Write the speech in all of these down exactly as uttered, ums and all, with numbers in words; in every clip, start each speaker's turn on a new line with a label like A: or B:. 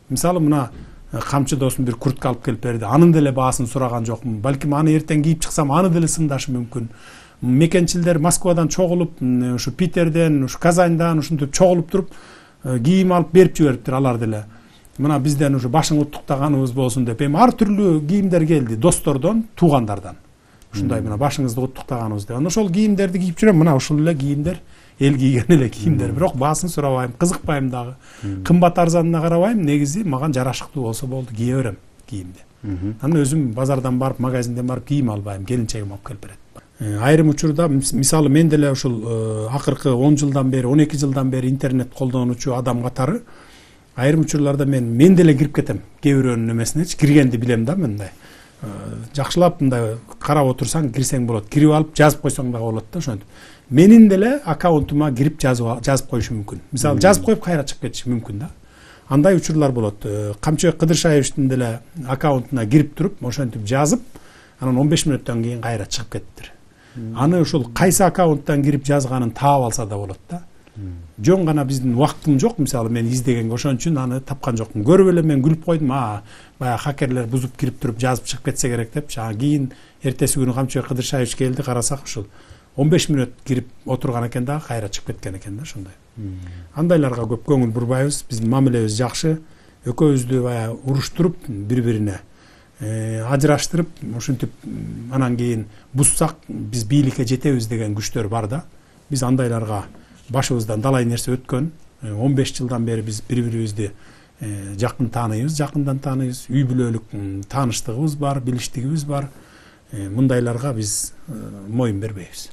A: Мисалы мына камчы досум бир куртка алып келип берди. Анын деле баасын сураган жокмун. Балким аны эртең кийип чыксам, аны деле сындашы мүмкүн. Мекенчилдер Москвадан чогулуп, ушу Питерден, ушу Казаньдан ушинтип чогулуп туруп, кийим алып берип жибериптир алар деле. Мына бизден ушу башың уттуктаганыбыз болсун деп, эми ар түрлүү кийимдер келди, достордон, туугандардан. Ушундай мына башыңызды уттуктаганыбыз деп. Ошол кийимдерди кийип жүрөм, мына ушул эле кийимдер, эл кийген эле кийимдер. Бирок баасын сурабайм, кызыкпайм дагы. Кымбат арзанына карабайм, негизи мага жарашыктуу болсо болду, кие берем кийимди. Анан өзүм базардан барып, магазинден барып кийим албайм, келинчегим алып келип берет. Айрым учурда, мисалы мен деле ушул акыркы он жылдан бери, он эки жылдан бери интернет колдонуучу адам катары, айрым учурларда мен мен деле кирип кетем. Кээ бирөөнүн эмесинечи киргенди билем да мындай. Жакшылап мындай карап отурсаң кирсең болот. Кирип алып жазып койсоң дагы болот да ошентип. Менин деле аккаунтума кирип жазып жазып коюшу мүмкүн. Мисалы жазып коюп кайра чыгып кетиши мүмкүн да. Андай учурлар болот. Камчыбек Кыдыршаевичтин деле аккаунтуна кирип туруп, ошентип жазып, анан он беш мүнөттөн кийин кайра чыгып кеттир. Аны ушул кайсы аккаунттан кирип жазганын таап алса да болот да. Жөн гана биздин убактым жок, мисалы мен издегенге, ошон үчүн аны тапкан жокмун. Көрүп эле мен күлүп койдум, а баягы хакерлер бузуп кирип туруп жазып чыгып кетсе керек деп. Жана кийин эртеси күнү Камчыбек Кыдыршаевич келди, карасак ушул он беш мүнөт кирип отурган экен да, кайра чыгып кеткен экен да ошондой. Андайларга көп көңүл бурбайбыз, биздин мамилебиз жакшы. Экөөбүздү баягы уруштуруп, бири-бирине ажыраштырып, ушинтип анан кийин буссак биз бийликке жетебиз деген күчтөр бар да. Биз андайларга башыбыздан далай нерсе өткөн. он беш жылдан бери биз бири-бирибизди жакын тааныйбыз, жакындан тааныйбыз. Үй бүлөлүк тааныштыгыбыз бар, билиштигибиз бар. Мындайларга биз моюн бербейбиз.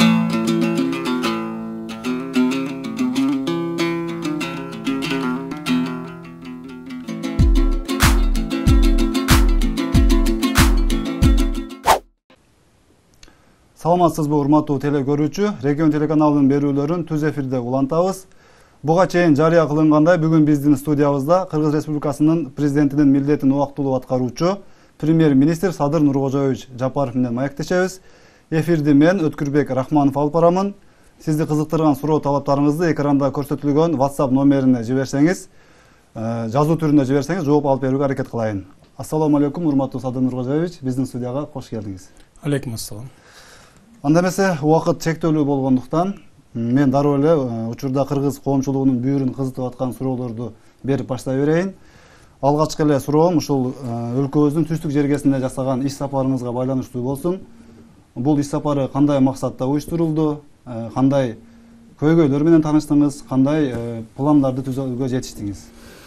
B: Саламатсызбы, урматтуу теле көрүүчү, Регион телеканалынын берүүлөрүн түз эфирде улантабыз. Буга чейин жарыя кылынгандай, бүгүн биздин студиябызда Кыргыз Республикасынын президентинин милдетин убактылуу аткаруучу премьер-министр Садыр Нуркожоевич Жапаров менен маектешебиз. Эфирди мен Өткүрбек Рахманов алып барамын. Сизди кызыктырган суроо талаптарыңызды экранда көрсөтүлгөн WhatsApp номерине жиберсеңиз, жазуу түрүндө жиберсеңиз, жооп алып берүүгө аракет кылайын. Ассаламу алейкум, урматтуу Садыр Нуркожоевич, биздин студияга кош келдиңиз.
A: Алейкум ассалам.
B: Анда эмесе убакыт чектөлүү болгондуктан мен дароо эле учурда кыргыз коомчулугунун бүйүрүн кызытып аткан суроолорду берип баштай берейин. Алгачкы эле суроом ушул өлкөбүздүн түштүк жергесинде жасаган иш сапарыңызга байланыштуу болсун. Бул иш сапары кандай максатта уюштурулду? Кандай көйгөйлөр менен тааныштыңыз? Кандай пландарды түзүүгө жетиштиңиз?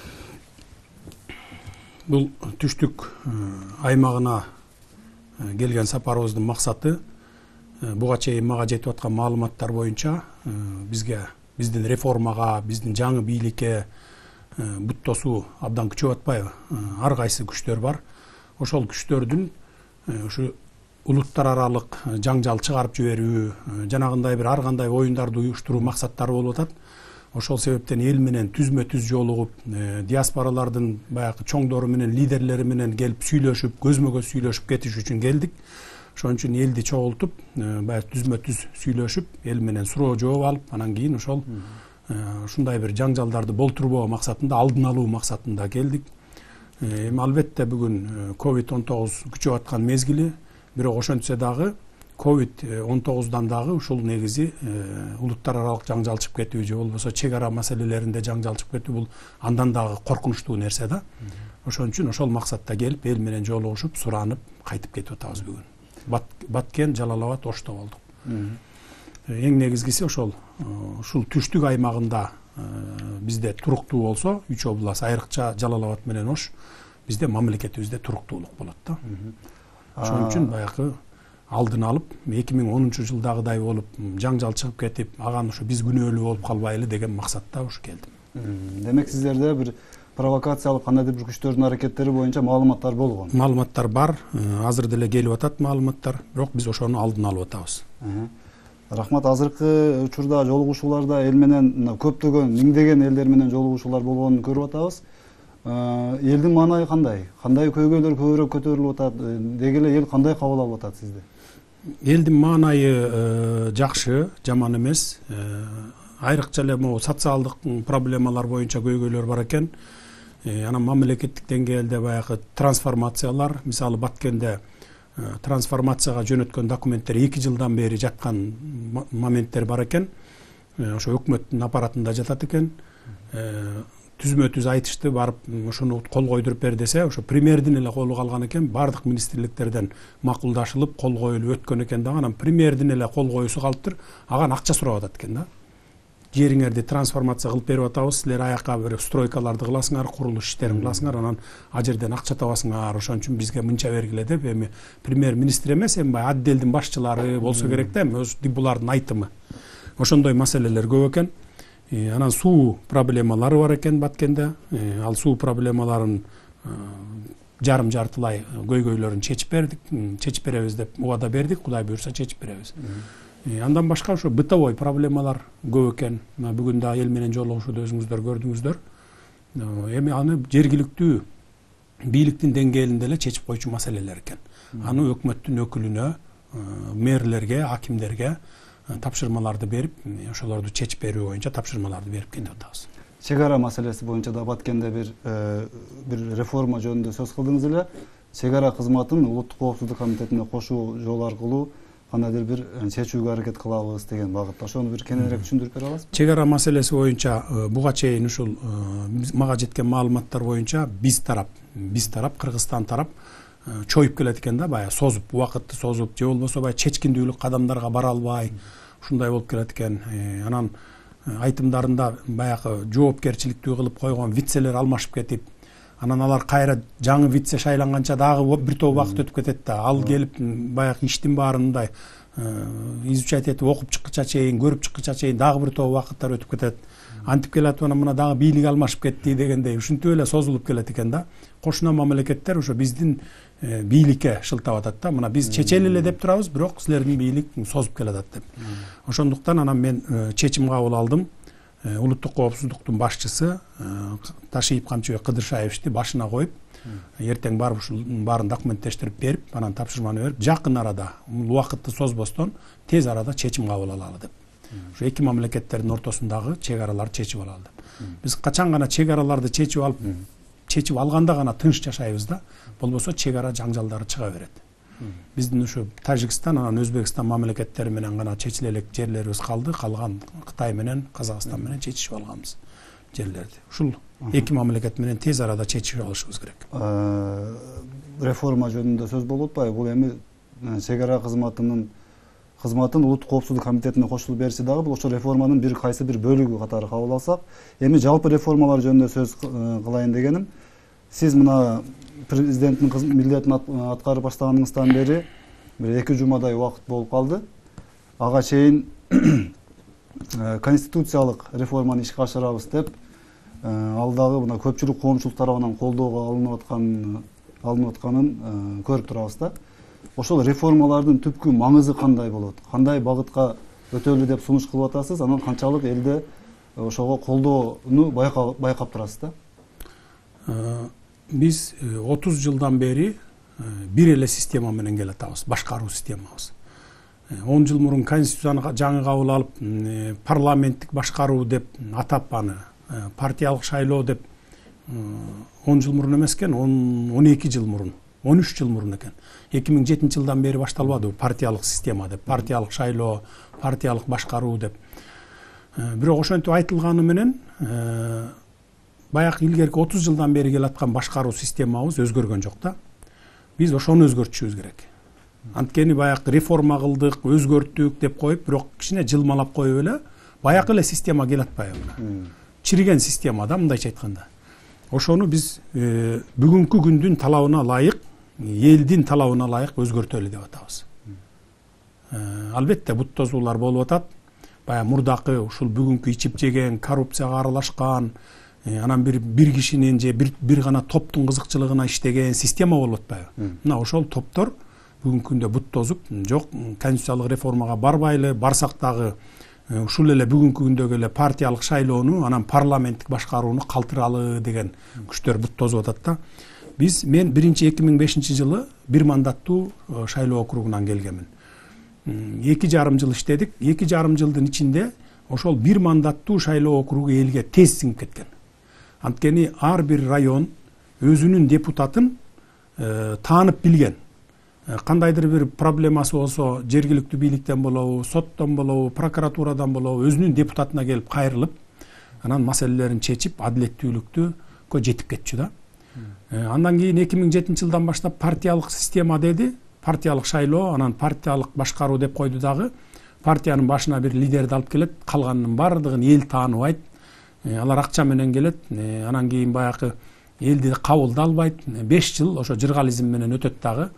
A: Бул түштүк аймагына келген сапарыбыздын максаты буга чейин мага жетип аткан маалыматтар боюнча бизге, биздин реформага, биздин жаңы бийликке буттосуу абдан күчөп атпайбы? Ар кайсы күчтөр бар. Ошол күчтөрдүн ушу улуттар аралык жаңжал чыгарып жиберүү, жанагындай бир ар кандай оюндарды уюштуруу максаттары болуп атат. Ошол себептен эл менен түзмө-түз жолугуп, диаспоралардын баягы чоңдору менен, лидерлери менен келип сүйлөшүп, көзмө-көз сүйлөшүп кетиш үчүн келдик. Ошон үчүн элди чогултуп, баягы түзмө-түз сүйлөшүп, эл менен суроо жооп алып, анан кийин ошол ушундай бир жаңжалдарды болтурбоо максатында, алдын алуу максатында келдик. Эми албетте бүгүн ковид он тогуз күчөп аткан мезгили, бирок ошентсе дагы ковид он тогуздан дагы ушул негизи улуттар аралык жаңжал чыгып кетүү же болбосо чек ара маселелеринде жаңжал чыгып кетүү бул андан дагы коркунучтуу нерсе да. Ошон үчүн ошол максатта келип, эл менен жолугушуп, суранып, кайтып кетип атабыз бүгүн. Баткен, Жалалабад, Ошто болдук. Эң негизгиси ошол ушул түштүк аймагында бизде туруктуу болсо, үч област, айрыкча Жалалабад менен Ош, бизде мамлекетибизде туруктуулук болот да. Ошон үчүн баягы алдын алып, эки миң онунчу жылдагыдай болуп, жаңжал чыгып кетип, аган ушу биз күнөөлүү болуп калбайлы деген максатта ушу келдим.
B: Демек сиздерде бир провокациялык кандайдыр бир күчтөрдүн аракеттери боюнча маалыматтар болгон.
A: Маалыматтар бар, азыр деле келип атат маалыматтар, бирок биз ошону алдын алып атабыз.
B: Рахмат, азыркы учурда жолугушууларда эл менен көптөгөн, миңдеген элдер менен жолугушуулар болгонун көрүп атабыз. Элдин маанайы кандай? Кандай көйгөйлөр көбүрөөк көтөрүлүп атат? Деги эле эл кандай кабыл алып атат сизди?
A: Элдин маанайы жакшы, жаман эмес. Айрыкча эле могу социалдык проблемалар боюнча көйгөйлөр бар экен. Анан мамлекеттик деңгээлде баягы трансформациялар, мисалы Баткенде трансформацияга жөнөткөн документтер эки жылдан бери жаткан моменттер бар экен. Ошо өкмөттүн аппаратында жатат экен. Түзмө түз айтышты, барып ошону кол койдуруп бер десе, ошо премьердин эле колу калган экен. Бардык министрликтерден макулдашылып, кол коюлуп өткөн экен да, анан премьердин эле кол коюусу калыптыр. Аган акча сурап атат экен да. Жериңерди трансформация кылып берип атабыз, силер аякка бир стройкаларды кыласыңар, курулуш иштерин кыласыңар, анан а жерден акча табасыңар, ошон үчүн бизге мынча бергиле деп, эми премьер-министр эмес, эми баягы отделдин башчылары болсо керек да, эми булардын айтымы. Ошондой маселелер көп экен. Анан суу проблемалары бар экен Баткенде. Ал суу проблемаларын жарым жартылай көйгөйлөрүн чечип бердик, чечип беребиз деп убада бердик, Кудай буйрса чечип беребиз. Андан башка ошо бытовой проблемалар көп экен. Бүгүн да эл менен жолугушууда өзүңүздөр көрдүңүздөр. Эми аны жергиликтүү бийликтин деңгээлинде эле чечип койчу маселелер экен. Аны өкмөттүн өкүлүнө, мэрлерге, акимдерге тапшырмаларды берип, ошолорду чечип берүү боюнча тапшырмаларды берип келип атабыз.
B: Чек ара маселеси боюнча да Баткенде бир бир реформа жөнүндө сөз кылдыңыз эле. Чек ара кызматын улуттук коопсуздук комитетине кошуу жол аркылуу кандайдыр бир чечүүгө аракет кылабыз деген багытта. Ошону бир кененирээк түшүндүрүп бере аласызбы?
A: Чек ара маселеси боюнча буга чейин ушул мага жеткен маалыматтар боюнча биз тарап, биз тарап, Кыргызстан тарап чоюп келет экен да, баягы созуп, убакытты созуп, же болбосо баягы чечкиндүүлүк кадамдарга бара албай, ушундай болуп келет экен. Анан айтымдарында баягы жоопкерчиликтүү кылып койгон вицелер алмашып кетип, анан алар кайра жаңы вице шайланганча дагы бир топ убакыт өтүп кетет да. Ал келип баягы иштин баарындай изучать этип окуп чыккыча чейин, көрүп чыккыча чейин дагы бир топ убакыттар өтүп кетет. Антип келатып анан мына дагы бийлик алмашып кетти дегендей ушинтип эле созулуп келет экен да. Кошуна мамлекеттер ошо биздин бийликке шылтап атат да. Мына биз чечели эле деп турабыз, бирок силердин бийлик созуп келатат деп. Ошондуктан анан мен чечим кабыл алдым. Улуттук коопсуздуктун башчысы Ташиев Камчыбек Кыдыршаевичти башына коюп, эртең барып ушул баарын документтештирип берип, анан тапшырманы берип, жакын арада, убакытты созбостон тез арада чечим кабыл алалы деп. Ушу эки мамлекеттердин ортосундагы чек араларды чечип алалы деп. Биз качан гана чек араларды чечип алып, чечип алганда гана тынч жашайбыз да, болбосо чек ара жаңжалдары чыга берет. Биздин ушу Тажикстан, анан Өзбекстан мамлекеттери менен гана чечиле элек жерлерибиз калды, калган Кытай менен, Казакстан менен чечишип алганбыз жерлерди. Ушул эки мамлекет менен тез арада чечишип алышыбыз керек.
B: Реформа жөнүндө сөз болуп атпайбы? Бул эми чек ара кызматынын кызматын улуттук коопсуздук комитетине кошулуп берсе дагы бул ошо реформанын бир кайсы бир бөлүгү катары кабыл алсак, эми жалпы реформалар жөнүндө сөз кылайын дегеним. Сиз мына президенттин милдетин аткарып баштаганыңыздан бери бир эки жумадай убакыт болуп калды. Ага чейин конституциялык реформаны ишке ашырабыз деп, ал дагы мына көпчүлүк коомчулук тарабынан колдоого алынып атканын алынып атканын көрүп турабыз да. Ошол реформалардын түпкү маңызы кандай болот? Кандай багытка өтөлү деп сунуш кылып атасыз? Анан канчалык элде ошого колдоону байкап турасыз да?
A: Биз отуз жылдан бери бир эле система менен келатабыз, башкаруу системабыз. он жыл мурун конституцияны жаңы кабыл алып, парламенттик башкаруу деп атап аны, партиялык шайлоо деп он жыл мурун эмес экен, он эки жыл мурун, он үч жыл мурун экен. эки миң жетинчи жылдан бери башталбады партиялык система деп, партиялык шайлоо, партиялык башкаруу деп. Бирок ошентип айтылганы менен баягы илгерки отуз жылдан бери келаткан башкаруу системабыз өзгөргөн жок да. Биз ошону өзгөртүшүбүз керек. Анткени баягы реформа кылдык, өзгөрттүк деп коюп, бирок кичине жылмалап коюп эле баягы эле система келатпайбы? Чириген система да, мындайча айтканда. Ошону биз бүгүнкү күндүн талабына ылайык, элдин талабына ылайык өзгөртөлү деп атабыз. Албетте бут тозуулар болуп атат. Баягы мурдакы ушул бүгүнкү ичип жеген, коррупцияга аралашкан, анан бир бир кишинин же бир бир гана топтун кызыкчылыгына иштеген система болуп атпайбы? Мына ошол топтор бүгүнкү күндө бут тозуп, жок, конституциялык реформага барбайлы, барсак дагы ушул эле бүгүнкү күндөгү эле партиялык шайлоону, анан парламенттик башкарууну калтыралы деген күчтөр бут тозуп атат да. Биз мен биринчи эки миң бешинчи жылы бир мандаттуу шайлоо округунан келгенмин. эки жарым жыл иштедик. эки жарым жылдын ичинде ошол бир мандаттуу шайлоо округу элге тез сиңип кеткен. Анткени ар бир район өзүнүн депутатын таанып билген. Кандайдыр бир проблемасы болсо, жергиликтүү бийликтен болобу, соттон болобу, прокуратурадан болобу, өзүнүн депутатына келип кайрылып, анан маселелерин чечип, адилеттүүлүктүгө жетип кетчү да. Андан кийин эки миң жетинчи жылдан баштап партиялык система деди, партиялык шайлоо, анан партиялык башкаруу деп койду дагы. Партиянын башына бир лидерди алып келет, калганынын бардыгын эл тааныбайт. Алар акча менен келет, анан кийин баягы элди кабыл албайт. беш жыл ошо жыргализм менен өтөт дагы.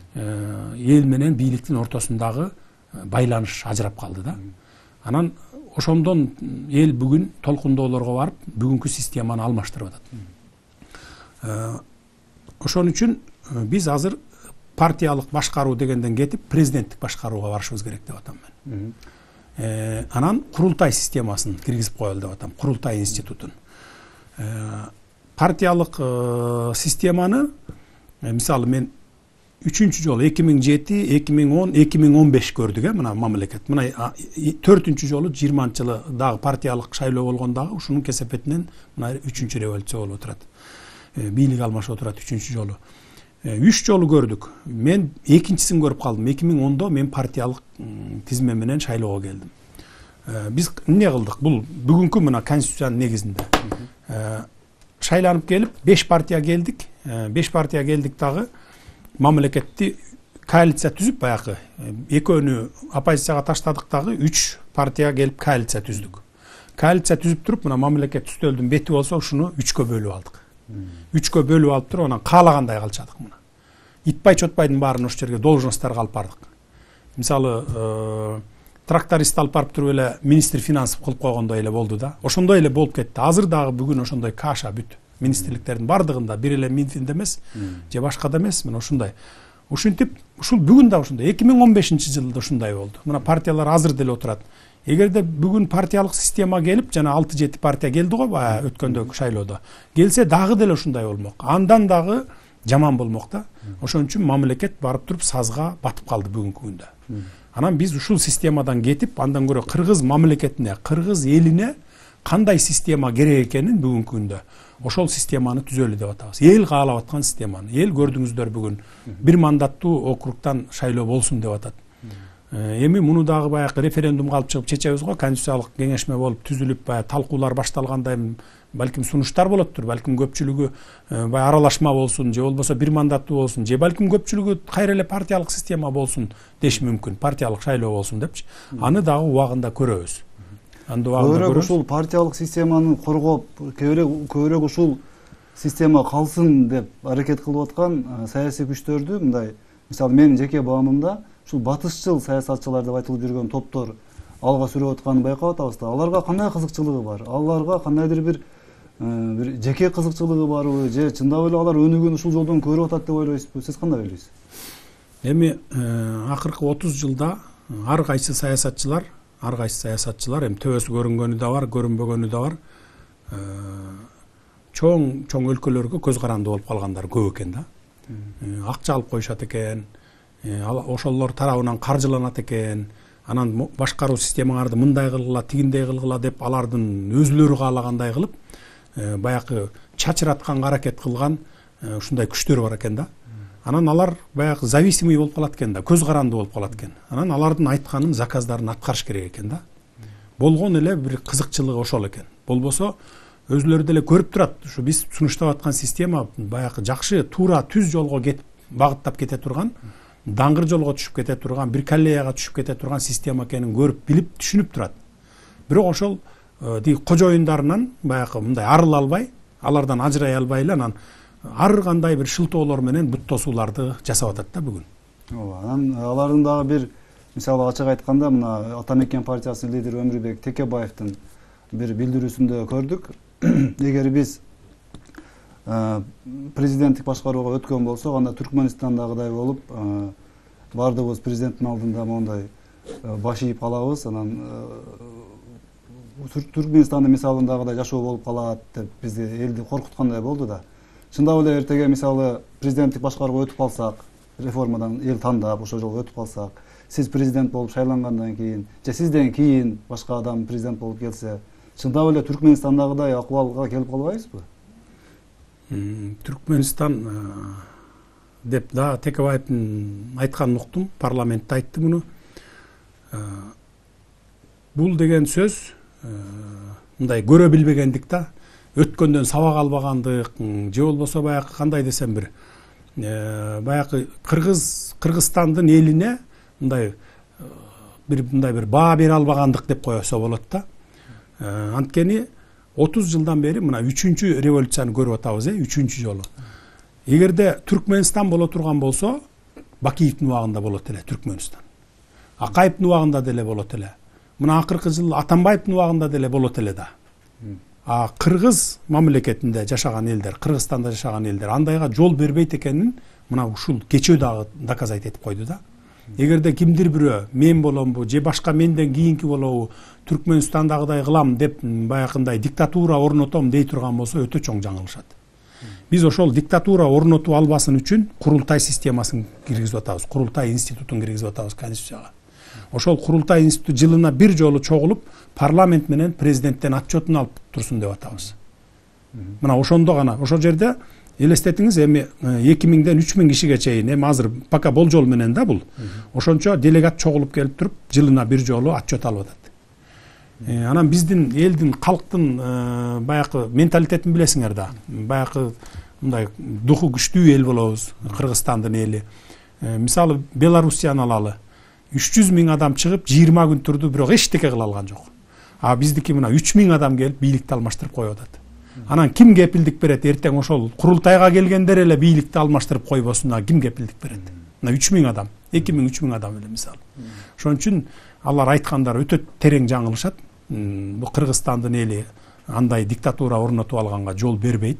A: Эл менен бийликтин ортосундагы байланыш ажырап калды да. Анан ошондон эл бүгүн толкундоолорго барып, бүгүнкү системаны алмаштырып атат. Ошон үчүн биз азыр партиялык башкаруу дегенден кетип, президенттик башкарууга барышыбыз керек деп атам мен. Анан курултай системасын киргизип коелу деп атам, курултай институтун. Партиялык системаны, мисалы мен үчүнчү жолу эки миң жети, эки миң он, эки миң он беш көрдүк, э, мына мамлекет. Мына төртүнчү жолу жыйырманчы жылы дагы партиялык шайлоо болгондагы ушунун кесепетинен мына үчүнчү революция болуп отурат. Бийлик алмашып отурат үчүнчү жолу. үч жолу көрдүк. Мен экинчисин көрүп калдым. эки миң ондо мен партиялык тизме менен шайлоого келдим. Биз эмне кылдык? Бул бүгүнкү мына конституциянын негизинде. Шайланып келип беш партия келдик. беш партия келдик дагы мамлекетти коалиция түзүп, баягы экөөнү оппозицияга таштадык дагы үч партия келип коалиция түздүк. Коалиция түзүп туруп, мына мамлекет үстөлдүн бети болсо ушуну үчкө бөлүп алдык. Үчкө бөлүп алып туруп, анан каалагандай калчадык мына. Итбай Чотбайдын баарын ошол жерге должностторго алып бардык. Мисалы, тракторист алып барып туруп эле министр финансов кылып койгондой эле болду да. Ошондой эле болуп кетти. Азыр дагы бүгүн ошондой каша бүт. Министрликтердин бардыгында бир эле Минфинде эмес, же башкада эмес, мына ушундай. Ушинтип, ушул бүгүн да ушундай. эки миң он бешинчи жылда ушундай болду. Мына партиялар азыр деле отурат. Эгерде бүгүн партиялык система келип, жана алты жети партия келди го баягы өткөндөгү шайлоодо. Келсе дагы деле ушундай болмок. Андан дагы жаман болмок да. Ошон үчүн мамлекет барып туруп сазга батып калды бүгүнкү күндө. Анан биз ушул системадан кетип, андан көрө кыргыз мамлекетине, кыргыз элине кандай система керек экенин бүгүнкү күндө ошол системаны түзөлү деп атабыз. Эл каалап аткан системаны. Эл көрдүңүздөр бүгүн бир мандаттуу округтан шайлоо болсун деп атат. Эми муну дагы баягы референдумга алып чыгып чечебиз го, конституциялык кеңешме болуп түзүлүп, баягы талкуулар башталгандай балким сунуштар болоттур, балким көпчүлүгү баягы аралашма болсун, же болбосо бир мандаттуу болсун, же балким көпчүлүгү кайра эле партиялык система болсун деш мүмкүн, партиялык шайлоо болсун депчи. Аны дагы убагында көрөбүз.
B: Көбүрөөк ушул партиялык системаны коргоп, көбүрөөк ушул система калсын деп аракет кылып аткан саясий күчтөрдү, мындай, мисалы менин жеке баамымда ушул батышчыл саясатчылар деп айтылып жүргөн топтор алга сүрүп атканын байкап атабыз да. Аларга кандай кызыкчылыгы бар? Аларга кандайдыр бир бир жеке кызыкчылыгы барбы, же чындап эле алар өнүгүүнү ушул жолдон көрүп атат деп ойлойсузбу? Сиз кандай ойлойсуз?
A: Эми акыркы отуз жылда ар кайсы саясатчылар Ар кайсы саясатчылар, эми төбөсү көрүнгөнү да бар, көрүнбөгөнү да бар. Чоң чоң өлкөлөргө көз каранды болуп калгандар көп экен да. Акча алып коюшат экен, ошолор тарабынан каржыланат экен. Анан башкаруу системаңарды мындай кылгыла, тигиндей кылгыла деп алардын өзүлөрү каалагандай кылып, баягы чачыратканга аракет кылган ушундай күчтөр бар экен да. Анан алар баягы зависимый болуп калат экен да, көз каранды болуп калат экен. Анан алардын айтканын, заказдарын аткарыш керек экен да. Болгон эле бир кызыкчылыгы ошол экен. Болбосо өзүлөрү деле көрүп турат, ушу биз сунуштап аткан система баягы жакшы, туура, түз жолго кетип, багыттап кете турган, даңгыр жолго түшүп кете турган, бир коллеяга түшүп кете турган система экенин көрүп, билип, түшүнүп турат. Бирок ошол тиги кожоюндарынан баягы мындай арыла албай, алардан ажырай албай эле анан ар кандай бир шылтоолор менен буттосууларды жасап атат да бүгүн.
B: Ооба, анан алардын дагы бир мисалы ачык айтканда, мына Атамекен партиясынын лидери Өмүрбек Текебаевдин бир билдирүүсүндө көрдүк. Эгер биз президенттик башкарууга өткөн болсок, анда Түркмөнстандагыдай болуп, бардыгыбыз президенттин алдында мондай баш ийип калабыз, анан Түркмөнстандын мисалындагыдай жашоо болуп калат деп бизди элди коркуткандай болду да. Чындап эле эртеге мисалы президенттик башкарууга өтүп калсак, реформадан эл тандап ошол жолго өтүп калсак, сиз президент болуп шайлангандан кийин, же сизден кийин башка адам президент болуп келсе, чындап эле Түркмөнстандагыдай акыбалга келип калбайбызбы?
A: Түркменстан деп да Текебаевдин айтканын уктум, парламентте айтты муну. Бул деген сөз мындай көрө билбегендик да, өткөндөн сабак албагандык, же болбосо баягы кандай десем бир баягы Кыргыз Кыргызстандын элине мындай бир мындай бир баа бере албагандык деп койсо болот да. Анткени отуз жылдан бери мына үчүнчү революцияны көрүп атабыз, э, үчүнчү жолу. Эгерде Түркменстан боло турган болсо, Бакиевдин убагында болот эле Түркменстан. Акаевдин убагында деле болот эле. Мына акыркы жыл Атамбаевдин убагында деле болот эле да. А Кыргыз мамлекетинде жашаган элдер, Кыргызстанда жашаган элдер андайга жол бербейт экенин мына ушул кечөө дагы доказать этип койду да. Эгерде кимдир бирөө мен боломбу же башка менден кийинки болобу Түркменстандагыдай кылам деп баягындай диктатура орнотом дей турган болсо өтө чоң жаңылышат. Биз ошол диктатура орнотуп албасын үчүн курултай системасын киргизип атабыз, курултай институтун киргизип атабыз конституцияга. Ошол курултай институту жылына бир жолу чогулуп, парламент менен президенттен отчетун алып турсун деп атабыз. Мына ошондо гана, ошол жерде элестетиңиз, эми эки миңден үч миң кишиге чейин, эми азыр пока болжол менен да бул. Ошончо делегат чогулуп келип туруп, жылына бир жолу отчет алып атат. Анан биздин элдин, калктын баягы менталитетин билесиңер да. Баягы мындай духу күчтүү эл болобуз, Кыргызстандын эли. Мисалы Белоруссияны алалы. үч жүз миң адам чыгып, жыйырма күн турду, бирок эчтеке кыла алган жок. А биздики мына үч миң адам келип бийликти алмаштырып коюп атат. Анан ким кепилдик берет? Эртең ошол курултайга келгендер эле бийликти алмаштырып койбосуна ким кепилдик берет? Мына үч миң адам, эки миң үч миң адам эле мисалы. Ошон үчүн алар айткандар өтө терең жаңылышат. Бул Кыргызстандын эли андай диктатура орнотуп алганга жол бербейт.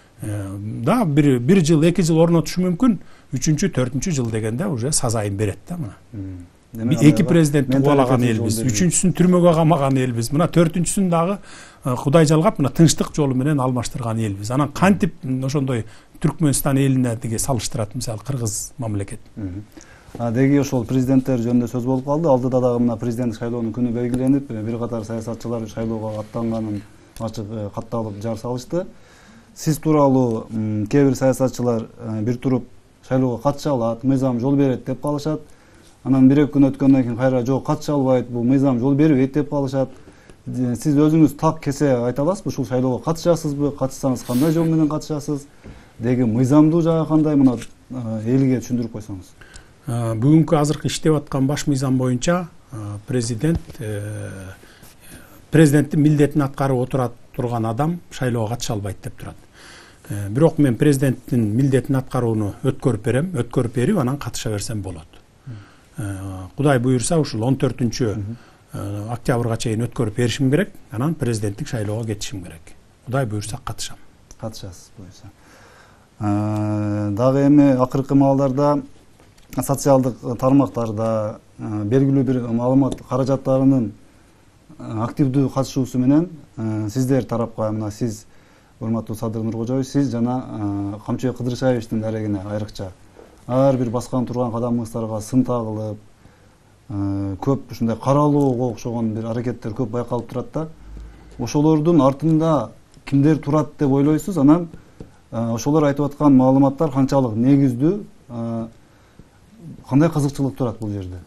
A: Да бир бир жыл, эки жыл орнотушу мүмкүн, үчүнчү, төртүнчү жыл дегенде уже сазайын берет да мына. Эки президентти кубалаган элбиз, үчүнчүсүн түрмөгө камаган элбиз, мына төртүнчүсүн дагы Кудай жалгап мына тынчтык жолу менен алмаштырган элбиз. Анан кантип ошондой Түркменстан элине деге салыштырат мисалы Кыргыз мамлекет.
B: Деги ошол президенттер жөнүндө сөз болуп калды. Алдыда дагы мына президенттик шайлоонун күнү белгиленип, бир катар саясатчылар шайлоого аттанганын ачык катталып жар салышты. Сиз тууралуу кээ бир саясатчылар бир туруп шайлоого катыша алат, мыйзам жол берет деп калышат. Анан бир эки күн өткөндөн кийин кайра жок катыша албайт, бул мыйзам жол бербейт деп калышат. Сиз өзүңүз так кесе айта аласызбы, ушул шайлоого катышасызбы? Катышсаңыз кандай жол менен катышасыз? Деги мыйзамдуу жагы кандай, мына элге түшүндүрүп койсоңуз.
A: Бүгүнкү азыркы иштеп аткан баш мыйзам боюнча президент президенттин милдетин аткарып отура турган адам шайлоого катыша албайт деп турат. Бирок мен президенттин милдетин аткарууну өткөрүп берем, өткөрүп берип анан катыша берсем болот. Кудай буйрса ушул он төртүнчү октябрга чейин өткөрүп беришим керек, анан президенттик шайлоого кетишим керек. Кудай буйрса катышам.
B: Катышасыз буйрса. Дагы эми акыркы маалдарда социалдык тармактарда белгилүү бир маалымат каражаттарынын активдүү катышуусу менен сиздер тарапка, мына сиз урматтуу Садыр Нуркожоев, сиз жана Камчыбек Кыдыршаевичтин дарегине айрыкча ар бир баскан турган кадамыңыздарга сын тагылып, көп ушундай каралууга окшогон бир аракеттер көп байкалып турат да. Ошолордун артында кимдер турат деп ойлойсуз? Анан ошолор айтып аткан маалыматтар канчалык негиздүү, кандай кызыкчылык турат бул жерде?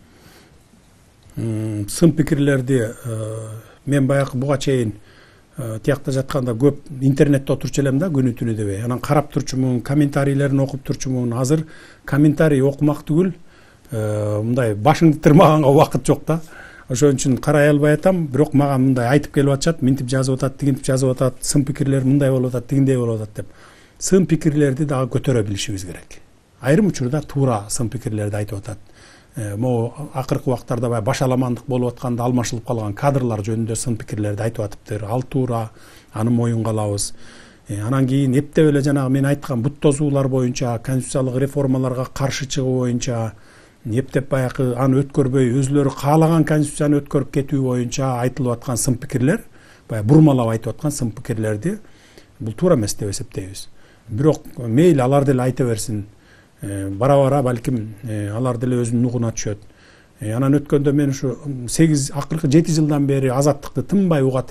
A: Сын пикирлерди мен баягы буга чейин тиякта жатканда көп интернетте отурчу элем да, күнү түнү дебей. Анан карап турчумун, комментарийлерин окуп турчумун. Азыр комментарий окумак түгүл, мындай башыңды тырмаганга убакыт жок да. Ошон үчүн карай албай атам, бирок мага мындай айтып келип атышат, мынтип жазып атат, тигинтип жазып атат, сын пикирлер мындай болуп атат, тигиндей болуп атат деп. Сын пикирлерди дагы көтөрө билишибиз керек. Айрым учурда туура сын пикирлерди айтып атат. Могу акыркы убактарда баягы башаламандык болуп атканда алмашылып калган кадрлар жөнүндө сын пикирлерди айтып атыптыр. Ал туура, аны моюнга алабыз. Анан кийин эптеп эле жанагы мен айткан бут тозуулар боюнча, конституциялык реформаларга каршы чыгуу боюнча, эптеп баягы аны өткөрбөй, өзүлөрү каалаган конституцияны өткөрүп кетүү боюнча айтылып аткан сын пикирлер, баягы бурмалап айтып аткан сын пикирлерди бул туура эмес деп эсептейбиз. Бирок мейли алар деле айта берсин. Бара-бара балким алар деле өзүнүн нугуна түшөт. Анан өткөндө мен ушу сегиз акыркы жети жылдан бери азаттыкты тынбай угат элем.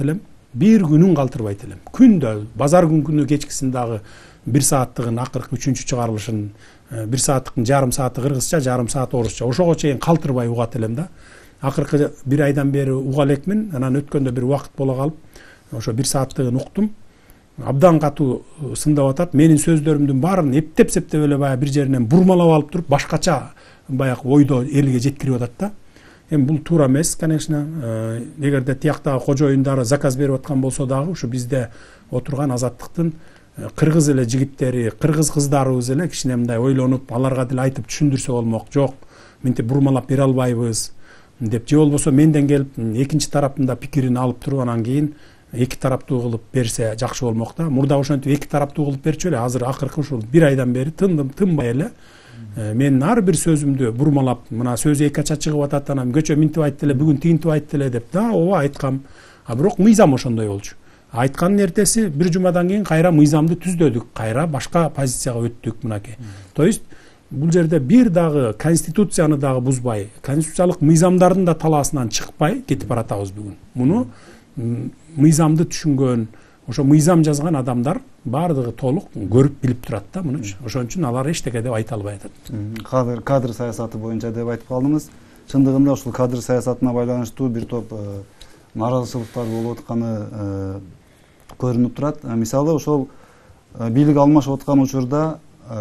A: бир күнүн калтырбайт элем. Күндө базар күнкүнү кечкисин дагы бир сааттыгын акыркы үчүнчү чыгарылышын бир сааттыктын жарым сааты кыргызча, жарым сааты орусча. Ошого чейин калтырбай угат элем да. Акыркы бир айдан бери уга элекмин. Анан өткөндө бир убакыт боло калып, ошо бир сааттыгын уктум. Абдан катуу сындап атат. Менин сөздөрүмдүн баарын эптеп-септеп эле баягы бир жеринен бурмалап алып туруп, башкача баягы ойдо элге жеткирип атат да. Эми бул туура эмес, конечно. Эгерде тияктагы кожоюндары заказ берип аткан болсо дагы, ушу бизде отурган Азаттыктын кыргыз эле жигиттери, кыргыз кыздарыбыз эле кичине мындай ойлонуп, аларга деле айтып түшүндүрсө болмок. Жок, мынтип бурмалап бере албайбыз деп, же болбосо менден келип экинчи тараптын да пикирин алып туруп, анан кийин эки тараптуу кылып берсе жакшы болмок да. Мурда ошентип эки тараптуу кылып берчү эле. Азыр акыркы ушул бир айдан бери тындым, тынбай эле менин ар бир сөзүмдү бурмалап, мына сөзү эки ача чыгып атат, анан кечөө минтип айтты эле, бүгүн тигинтип айтты эле деп. Да, ооба айткам. А бирок мыйзам ошондой болчу. Айткандын эртеси бир жумадан кийин кайра мыйзамды түздөдүк, кайра башка позицияга өттүк мынакей. То есть бул жерде бир дагы конституцияны дагы бузбай, конституциялык мыйзамдардын да талаасынан чыкпай кетип баратабыз бүгүн. Муну мыйзамды түшүнгөн, ошо мыйзам жазган адамдар баардыгы толук көрүп билип турат да муну. Ошон үчүн алар эчтеке деп айта албай атат.
B: Кадр кадр саясаты боюнча деп айтып калдыңыз. Чындыгында ушул кадр саясатына байланыштуу бир топ нааразычылыктар болуп атканы көрүнүп турат. Мисалы ошол бийлик алмашып аткан учурда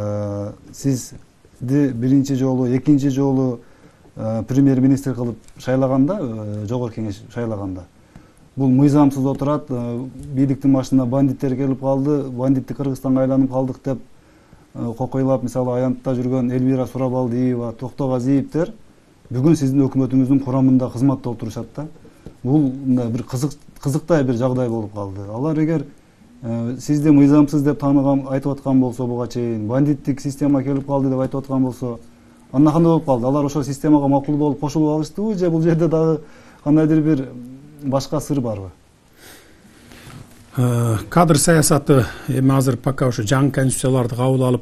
B: сизди биринчи жолу, экинчи жолу премьер-министр кылып шайлаганда, жогорку кеңеш шайлаганда, бул мыйзамсыз отурат, бийликтин башына бандиттер келип калды, бандиттик Кыргызстанга айланып калдык деп кокойлап, мисалы аянтта жүргөн Элвира Сурабалдиева, Токтогазиевдер бүгүн сиздин өкмөтүңүздүн курамында кызматта отурушат да. Бул бир кызык кызыктай бир жагдай болуп калды. Алар эгер сизди мыйзамсыз деп тааныган, айтып аткан болсо, буга чейин бандиттик система келип калды деп айтып аткан болсо, анда кандай болуп калды? Алар ошол системага макул болуп кошулуп алыштыбы, же бул жерде дагы кандайдыр бир башка сыр барбы?
A: Кадр саясаты эми азыр пока ошо жаңы конституцияларды кабыл алып,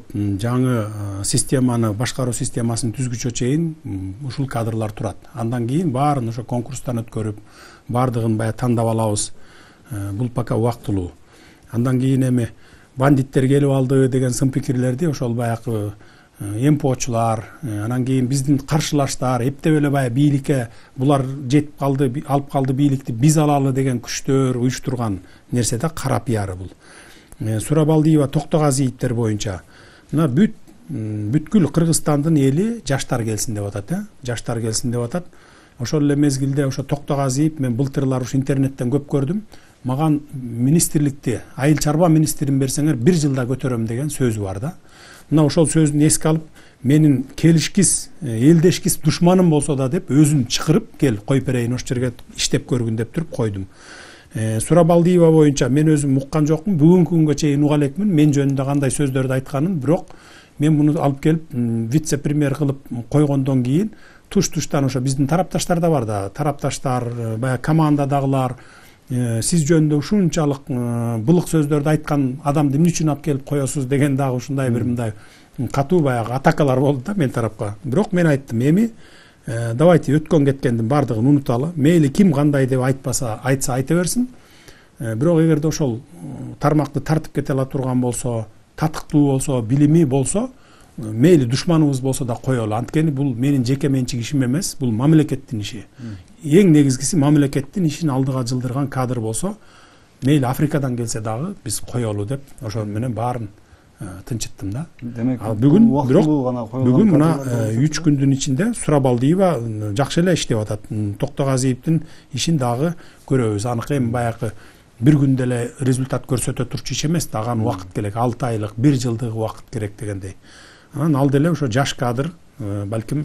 A: жаңы системаны, башкаруу системасын түзгүчө чейин ушул кадрлар турат. Андан кийин баарын ошо конкурстан өткөрүп, баардыгын баягы тандап алабыз. Бул пока убактылуу. Андан кийин эми бандиттер келип алды деген сын пикирлерди ошол баягы эмпочулар, анан кийин биздин каршылаштар, эптеп эле баягы бийликке булар жетип калды, алып калды бийликти, биз алалы деген күчтөр уюштурган нерсе да кара пиары бул. Сурабалдиева, Токтогазиевдер боюнча мына бүт бүткүл Кыргызстандын эли жаштар келсин деп атат, э? Жаштар келсин деп атат. Ошол эле мезгилде ошо Токтогазиев, мен былтырлар ушу интернеттен көп көрдүм. Маган министрликти, айыл чарба министрин берсеңер бир жылда көтөрөм деген сөзү бар да. Мына ошол сөзүн эске алып, менин келишкис, элдешкис душманым болсо да деп өзүн чакырып, кел кой берейин ошол жерге иштеп көргүн деп туруп койдум. Сурабалдиева боюнча мен өзүм уккан жокмун, бүгүнкү күнгө чейин уга элекмин, мен жөнүндө кандай сөздөрдү айтканын, бирок мен муну алып келип вице-премьер кылып койгондон кийин туш-туштан ошо биздин тарапташтар да бар да, тарапташтар, баягы командадагылар, сиз жөнүндө ушунчалык былык сөздөрдү айткан адамды эмне үчүн алып келип коесуз деген дагы ушундай бир мындай катуу баягы атакалар болду да мен тарапка. Бирок мен айттым, эми давайте өткөн кеткендин баардыгын унуталы. Мейли ким кандай деп айтпаса, айтса айта берсин. Бирок эгерде ошол тармакты тартып кете ала турган болсо, татыктуу болсо, билими болсо, мейли душманыбыз болсо да коелу. Анткени бул менин жеке менчик ишим эмес, бул мамлекеттин иши. Эң негизгиси мамлекеттин ишин алдыга жылдырган кадр болсо, мейли Африкадан келсе дагы биз коелу деп, ошол менен баарын тынчыттым да.
B: Демек,
A: бүгүн бирок бүгүн мына үч күндүн ичинде Сурабалдиева жакшы эле иштеп атат. Токтогазиевдин ишин дагы көрөбүз. Аныкы эми баягы бир күндө эле результат көрсөтө турчу иш эмес, дагы убакыт керек, алты айлык, бир жылдык убакыт керек дегендей. Анан ал деле ошо жаш кадр балким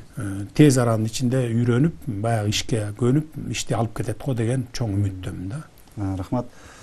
A: тез аранын ичинде үйрөнүп, баягы ишке көнүп, ишти алып кетет го деген чоң үмүттөмүн да.
B: Рахмат.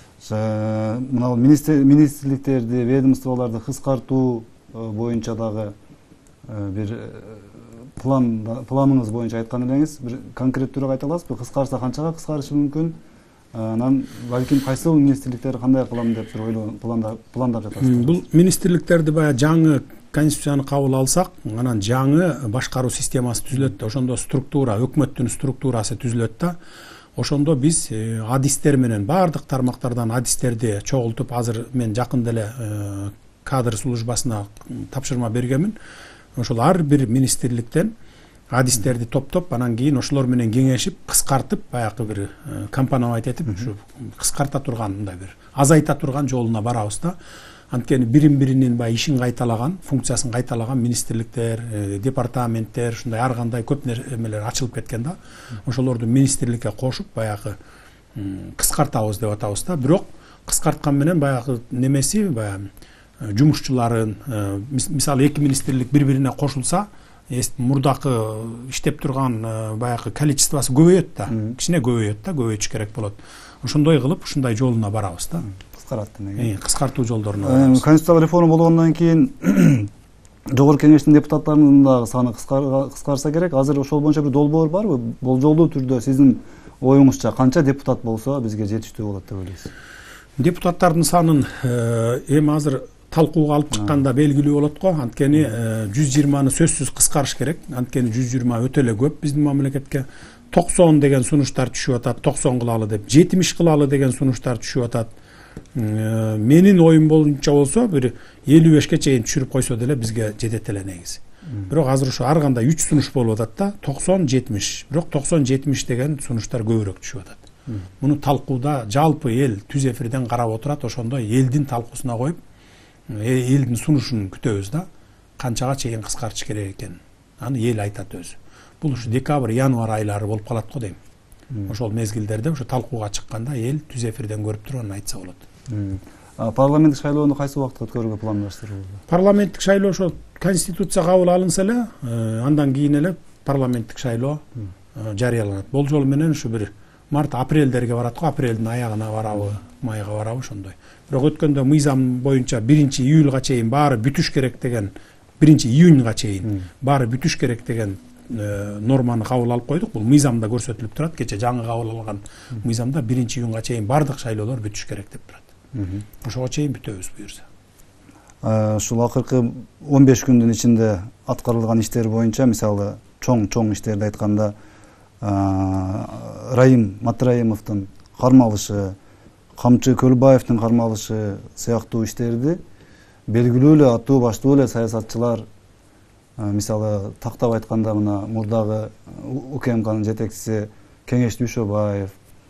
B: Мына министрликтерди, ведомстволорду кыскартуу боюнча дагы бир план планыңыз боюнча айткан элеңиз, бир конкреттүүрөөк айта аласызбы? Кыскарса канчага кыскарышы мүмкүн? Анан балким кайсы министрликтер кандай кылам деп бир ойлонуп пландап жатасызбы? Бул
A: министрликтерди баягы жаңы конституцияны кабыл алсак, анан жаңы башкаруу системасы түзүлөт да, ошондо структура, өкмөттүн структурасы түзүлөт да. Ошондо биз адистер менен баардык тармактардан адистерди чогултуп, азыр мен жакында эле кадр службасына тапшырма бергенмин. Ошол ар бир министрликтен адистерди топтоп, анан кийин ошолор менен кеңешип, кыскартып, баягы бир компоновать этип, ушу кыскарта турган, мындай бир азайта турган жолуна барабыз да. Анткени бирин-биринин баягы ишин кайталаган, функциясын кайталаган министрликтер, департаменттер, ушундай ар кандай көп нерселер ачылып кеткен да. Ошолорду министрликке кошуп, баягы кыскартабыз деп атабыз да. Бирок кыскарткан менен баягы немеси, баягы жумушчуларын, мисалы эки министрлик бири-бирине кошулса, мурдакы иштеп турган баягы количествосы көбөйөт да. Кичине көбөйөт да, көбөйтүш керек болот. Ошондой кылып, ушундай жолуна барабыз да.
B: Кыскартты.
A: Кыскартуу жолдоруна барабыз.
B: Конституциялык реформа болгондон кийин Жогорку Кеңештин депутаттарынын дагы саны кыскарса керек. Азыр ошол боюнча бир долбоор барбы? Болжолдуу түрдө сиздин оюңузча канча депутат болсо бизге жетиштүү болот деп ойлойсуз?
A: Депутаттардын санын эми азыр талкууга алып чыкканда белгилүү болот го. Анткени жүз жыйырманы сөзсүз кыскарыш керек. Анткени жүз жыйырма өтө эле көп биздин мамлекетке. токсон деген сунуштар түшүп атат, токсон кылалы деп. жетимиш кылалы деген сунуштар түшүп атат. Менин оюм боюнча болсо бир элүү бешке чейин түшүрүп койсо деле бизге жетет эле негизи. Бирок азыр ошо ар кандай үч сунуш болуп атат да, токсон жетимиш. Бирок токсон жетимиш деген сунуштар көбүрөөк түшүп атат. Муну талкууда жалпы эл түз эфирден карап отурат, ошондо элдин талкуусуна коюп, элдин сунушун күтөбүз да. Канчага чейин кыскартыш керек экен. Аны эл айтат өзү. Бул ушу декабрь, январь айлары болуп калат го дейм. Ошол мезгилдерде ошо талкууга чыкканда эл түз эфирден көрүп турганын айтса болот.
B: Парламенттик шайлоону кайсы убакытта өткөрүүгө пландаштырылды?
A: Парламенттик шайлоо ошо конституция кабыл алынса эле, андан кийин эле парламенттик шайлоо жарыяланат. Болжол менен ушу бир март апрелдерге барат го, апрелдин аягына барабы, майга барабы ошондой. Бирок өткөндө мыйзам боюнча биринчи июлга чейин баары бүтүш керек деген, биринчи июньга чейин баары бүтүш керек деген норманы кабыл алып койдук. Бул мыйзамда көрсөтүлүп турат. Кече жаңы кабыл алган мыйзамда биринчи июньга чейин бардык шайлоолор бүтүш керек деп турат. Ошого чейин бүтөбүз буюрса.
B: Ушул акыркы он беш күндүн ичинде аткарылган иштер боюнча, мисалы чоң-чоң иштерди айтканда, Райым Матраимовдун кармалышы, Камчы Көлбаевдин кармалышы сыяктуу иштерди белгилүү эле аттуу баштуу эле саясатчылар, мисалы тактап айтканда мына мурдагы УКМКнын жетекчиси Кеңеш Дүйшөбаев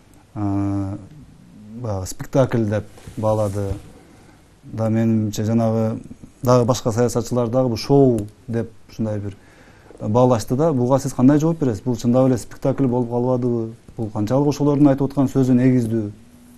B: баягы спектакль деп баалады. Да менимче жанагы дагы башка саясатчылар дагы бул шоу деп ушундай бир баалашты да. Буга сиз кандай жооп бересиз? Бул чындап эле спектакль болуп калбадыбы? Бул канчалык ошолордун айтып аткан сөзү негиздүү?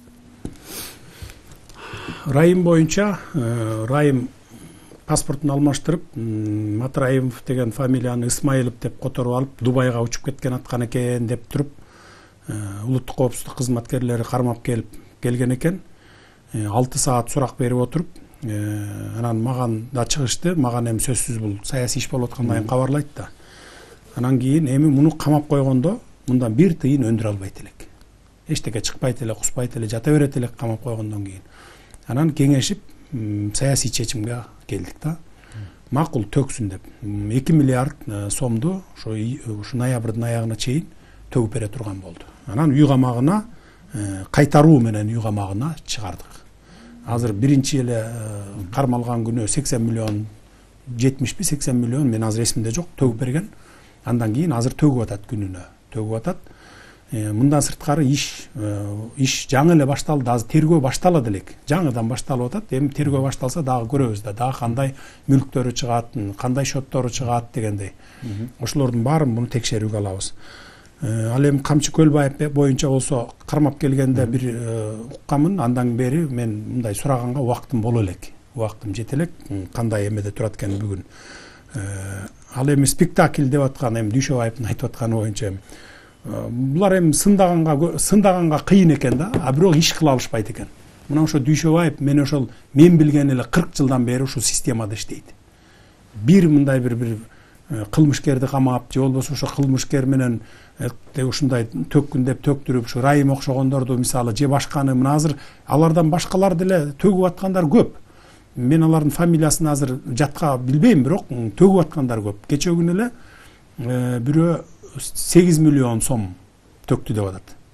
A: Райым боюнча, Райым паспортун алмаштырып, Матраимов деген фамилияны Исмаилов деп которуп алып, Дубайга учуп кеткен аткан экен деп туруп, улуттук коопсуздук кызматкерлери кармап келип келген экен. алты саат сурак берип отуруп, анан маган да чыгышты. Маган эми сөзсүз бул саясий иш болуп аткандайын кабарлайт да. Анан кийин эми муну камап койгондо мындан бир тыйын өндүрө албайт элек. Эчтеке чыкпайт эле, куспайт эле, жата берет элек камап койгондон кийин. Анан кеңешип саясий чечимге келдик да. Макул төксүн деп эки миллиард сомду ошо ушу ноябрдын аягына чейин төгүп бере турган болду. Анан үй камагына кайтаруу менен үй камагына чыгардык. Азыр биринчи эле кармалган күнү сексен миллион, жетимишпи сексен миллион мен азыр эсимде жок төгүп берген. Андан кийин азыр төгүп атат, күнүнө төгүп атат. Мындан сырткары иш иш жаңы эле башталды. Азыр тергөө башталат элек. Жаңыдан башталып атат. Эми тергөө башталса дагы көрөбүз да. Дагы кандай мүлктөрү чыгат, кандай счеттору чыгат дегендей. Ошолордун баарын муну текшерүүгө алабыз. Ал эми Камчы Көлбаев боюнча болсо кармап келгенде бир уккамын. Андан бери мен мындай сураганга убактым боло элек. Убактым жете элек. Кандай эмеде турат экен бүгүн. Ал эми спектакль деп аткан, эми Дүйшөбаевдин айтып атканы боюнча булар эми сындаганга сындаганга кыйын экен да, а бирок иш кыла алышпайт экен. Мына ошо Дүйшөбаев мен ошол мен билген эле кырк жылдан бери ушул системада иштейт. Бир мындай бир бир кылмышкерди камап, же болбосо ошо кылмышкер менен ушундай төккүн деп төктүрүп, ушу Райым окшогондорду мисалы же башканы мына азыр алардан башкалар деле төгүп аткандар көп. Мен алардын фамилиясын азыр жатка билбейм, бирок төгүп аткандар көп. Кече күнү эле бирөө сегиз миллион сом төктү деп атат.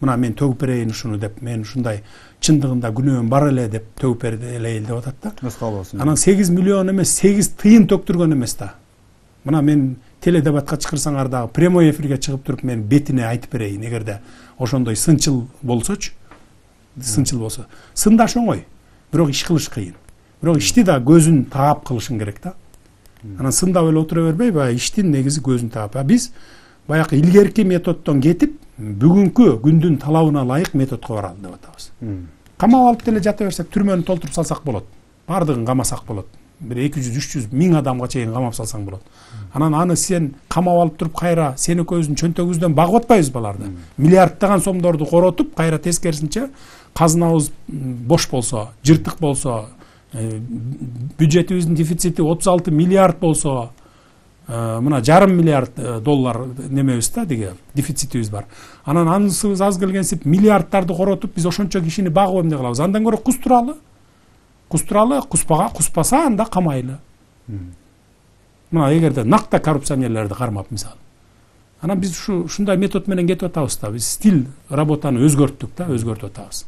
A: мына мен төгүп берейин ушуну деп, мен ушундай чындыгында күнөөм бар эле деп төгүп берди эле деп атат да.
B: Өз каалоосун.
A: Анан сегиз миллион эмес, сегиз тыйын төктүргөн эмес да. Мына мен теледебатка чакырсаңар дагы прямой эфирге чыгып туруп мен бетине айтып берейин, эгерде ошондой сынчыл болсочу, сынчыл болсо. Сындаш оңой, бирок иш кылыш кыйын. Бирок ишти да көзүн таап кылышың керек да. Анан сындап эле отура бербей, баягы иштин негизи көзүн таап. Биз баягы илгерки методдон кетип, бүгүнкү күндүн талабына ылайык методко баралы деп атабыз. Камап алып деле жата берсек, түрмөнү толтуруп салсак болот. Бардыгын камасак болот. Бир эки жүз үч жүз миң адамга чейин камап салсаң болот. Анан аны сен камап алып туруп кайра сен экөөбүздүн чөнтөгүбүздөн багып атпайбыз баларды. Миллиарддаган сомдорду коротуп, кайра тескерисинче казынабыз бош болсо, жыртык болсо, бюджетибиздин дефицити отуз алты миллиард болсо, мына жарым миллиард доллар немебиз да, деге дефицитибиз бар. Анан анысыбыз аз келгенсип миллиарддарды коротуп, биз ошончо кишини багып эмне кылабыз? Андан көрө кустуралы. Кустуралы, куспага, куспаса анда камайлы. Мына эгерде накта коррупционерлерди кармап мисалы. Анан биз ушу ушундай метод менен кетип атабыз да. Биз стиль работаны өзгөрттүк да, өзгөртүп атабыз.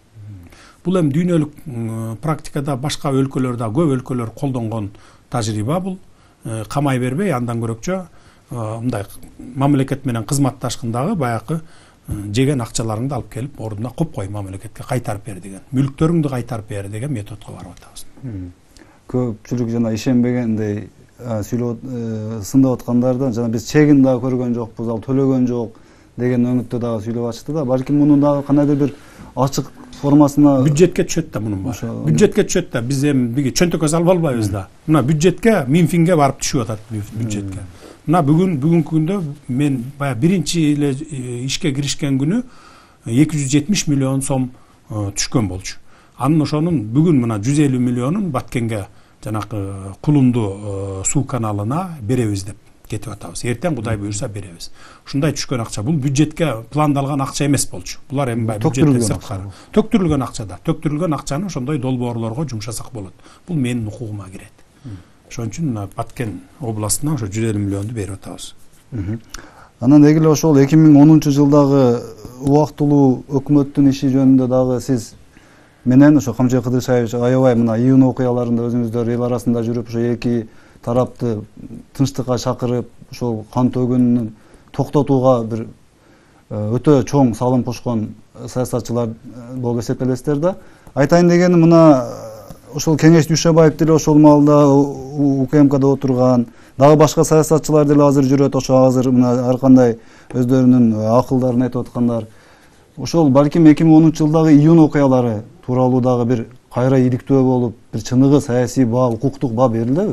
A: Бул эми дүйнөлүк практикада башка өлкөлөрдө, көп өлкөлөр колдонгон тажрыйба бул. Камай бербей, андан көрөкчө мындай мамлекет менен кызматташкандагы баягы жеген акчаларыңды алып келип ордуна коп кой, мамлекетке кайтарып бер деген, мүлктөрүңдү кайтарып бер деген методго барып атабыз.
B: Көпчүлүк жана ишенбегендей сүйлөп сындап аткандардан жана биз чегин дагы көргөн жокпуз, ал төлөгөн жок деген өңүттө дагы сүйлөп ачты да. Балким мунун дагы кандайдыр бир ачык формасына
A: бюджетке түшөт да мунун баары. Бюджетке түшөт да, биз эми биги чөнтөккө салып албайбыз да. Мына бюджетке, Минфинге барып түшүп атат бюджетке. Мына бүгүн бүгүнкү күндө мен баягы биринчи эле ишке киришкен күнү эки жүз жетимиш миллион сом түшкөн болчу. Анын ошонун бүгүн мына жүз элүү миллионун Баткенге жанакы Кулунду суу каналына беребиз деп кетип атабыз. Эртең Кудай буйрса беребиз. Ушундай түшкөн акча. Бул бюджетке пландалган акча эмес болчу. Булар эми бюджеттен сырткары. Төктүрүлгөн акча да. Төктүрүлгөн акчаны ошондой долбоорлорго жумшасак болот. Бул менин укугума кирет. Ошон үчүн Баткен областына ошо жүз элүү миллионду берип атабыз.
B: Анан эгер ошол эки миң онунчу жылдагы убактылуу өкмөттүн иши жөнүндө дагы сиз менен ошо Камчыбек Кыдыршаевич аябай мына июнь окуяларында өзүңүздөр эл арасында жүрүп, ошо эки тарапты тынчтыкка чакырып, ошол кан төгүүнү токтотууга бир өтө чоң салым кошкон саясатчылар болуп эсептелесиздер да. Айтайын дегеним мына ошол Кеңеш Дүйшөбаев деле ошол маалда УКМКда отурган, дагы башка саясатчылар деле азыр жүрөт, ошо азыр мына ар кандай өздөрүнүн акылдарын айтып аткандар. Ошол балким эки миң онунчу жылдагы июнь окуялары тууралуу дагы бир кайра иликтөө болуп, бир чыныгы саясий баа, укуктук баа берилдиби?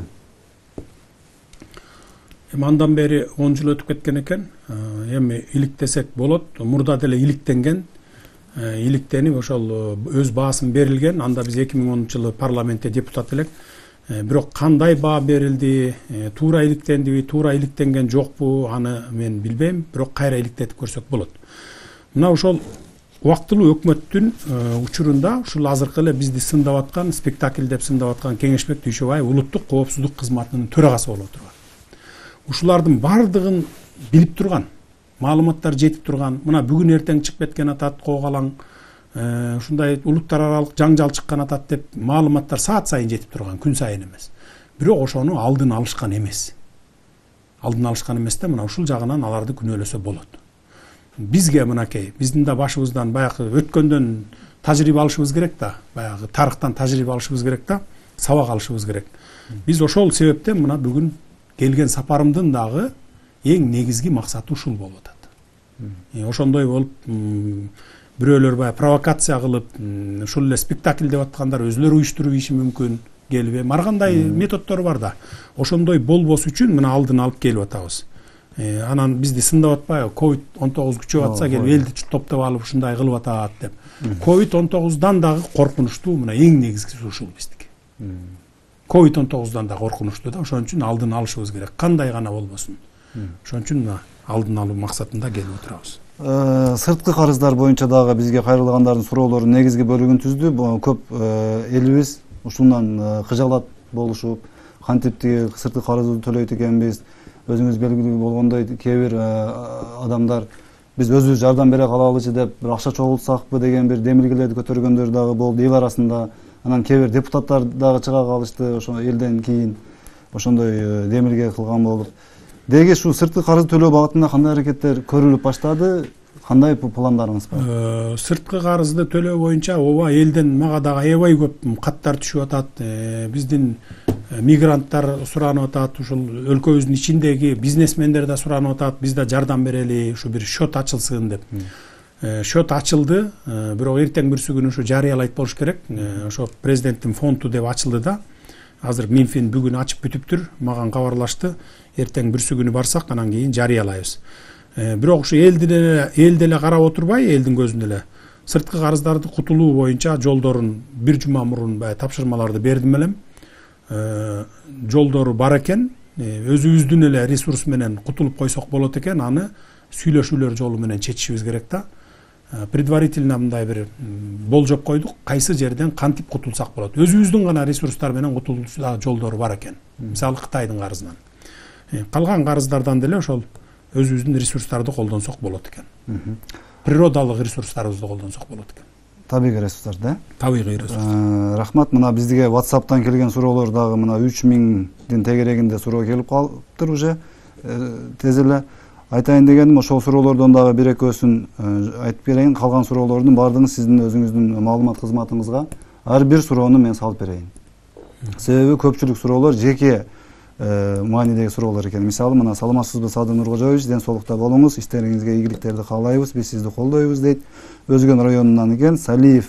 A: Эми андан бери он жыл өтүп кеткен экен. Эми иликтесек болот. Мурда деле иликтенген. Иликтенип ошол өз баасын берилген. Анда биз эки миң онунчу жылы парламентте депутат элек. Бирок кандай баа берилди, туура иликтендиби, туура иликтенген жокпу, аны мен билбейм. Бирок кайра иликтетип көрсөк болот. Мына ошол убактылуу өкмөттүн учурунда ушул азыркы эле бизди сындап аткан, спектакль деп сындап аткан Кеңешбек Дүйшөбаев улуттук коопсуздук кызматынын төрагасы болуп отурган. Ушулардын бардыгын билип турган, маалыматтар жетип турган, мына бүгүн эртең чыгып кеткен атат, коогалаң, ушундай улуттар аралык жаңжал чыккан атат деп маалыматтар саат сайын жетип турган, күн сайын эмес. Бирок ошону алдын алышкан эмес. Алдын алышкан эмес да, мына ушул жагынан аларды күнөөлөсө болот. Бизге мынакей, биздин да башыбыздан баягы өткөндөн тажрыйба алышыбыз керек да, баягы тарыхтан тажрыйба алышыбыз керек да, сабак алышыбыз керек. Биз ошол себептен мына бүгүн келген сапарымдын дагы эң негизги максаты ушул болуп атат. Ошондой болуп, бирөөлөр баягы провокация кылып, ушул эле спектакль деп аткандар өзүлөрү уюштуруп ийиши мүмкүн, келип, ар кандай методдор бар да. Ошондой болбос үчүн мына алдын алып келип атабыз. Анан бизди сындап атпайбы, ковид он тогуз күчөп атса келип элди топтоп алып ушундай кылып атат деп. ковид он тогуздан дагы коркунучтуу, мына эң негизгиси ушул биздики. ковид он тогуздан да коркунучтуу да, ошон үчүн алдын алышыбыз керек. Кандай гана болбосун. Ошон үчүн мына алдын алуу максатында келип отурабыз.
B: Сырткы карыздар боюнча дагы бизге кайрылгандардын суроолору негизги бөлүгүн түздү. Көп элибиз ушундан кыжалат болушуп, кантип тиги сырткы карызды төлөйт экенбиз. Өзүңүз белгилүү болгондой, кээ бир адамдар биз өзүбүз жардам бере калалычы деп бир акча чогултсакпы деген бир демилгелерди көтөргөндөр дагы болду эл арасында. Анан кээ бир депутаттар дагы чыга калышты ошо элден кийин ошондой демилге кылган болуп. Деги ушул сырткы карызды төлөө багытында кандай аракеттер көрүлүп баштады? Кандай пландарыңыз бар?
A: Сырткы карызды төлөө боюнча ооба элден мага дагы аябай көп каттар түшүп атат. Биздин мигранттар суранып атат, ушул өлкөбүздүн ичиндеги бизнесмендер да суранып атат, биз да жардам берели, ушу бир счет ачылсын деп. Счет ачылды, бирок эртең бүрсү күнү ушу жарыялайт болуш керек. Ошо президенттин фонду деп ачылды да. Азыр Минфин бүгүн ачып бүтүптүр, мага кабарлашты. Эртең бүрсү күнү барсак, анан кийин жарыялайбыз. Бирок ушу элди деле элди деле карап отурбай, элдин көзүндө эле сырткы карыздарды кутулуу боюнча жолдорун бир жума мурун бай тапшырмаларды бердим элем. Жолдору бар экен, өзүбүздүн эле ресурс менен кутулуп койсок болот экен, аны сүйлөшүүлөр жолу менен чечишибиз керек да. Предварительно мындай бир болжоп койдук, кайсы жерден кантип кутулсак болот. Өзүбүздүн гана ресурстар менен кутулуу жолдору бар экен. Мисалы Кытайдын карызынан. Калган карыздардан деле ошол өзүбүздүн ресурстарды колдонсок болот экен. Природалык ресурстарыбызды колдонсок болот экен.
B: Табигый ресурстар да?
A: Табигый ресурстар.
B: Рахмат, мына бизге WhatsApp'тан келген суроолор дагы мына үч миңдин тегерегинде суроо келип калыптыр уже. Тез эле айтайын дегеним, ошол суроолордон дагы бир экөөсүн айтып берейин. Калган суроолордун баардыгын сиздин өзүңүздүн маалымат кызматыңызга ар бир суроону мен салып берейин. Себеби көпчүлүк суроолор жеке маанидеги суроолор экен. Мисалы, мына саламатсызбы Садыр Нуркожоевич, ден соолукта болуңуз, иштериңизге ийгиликтерди каалайбыз, биз сизди колдойбуз дейт. Өзгөн районунан экен, Салиев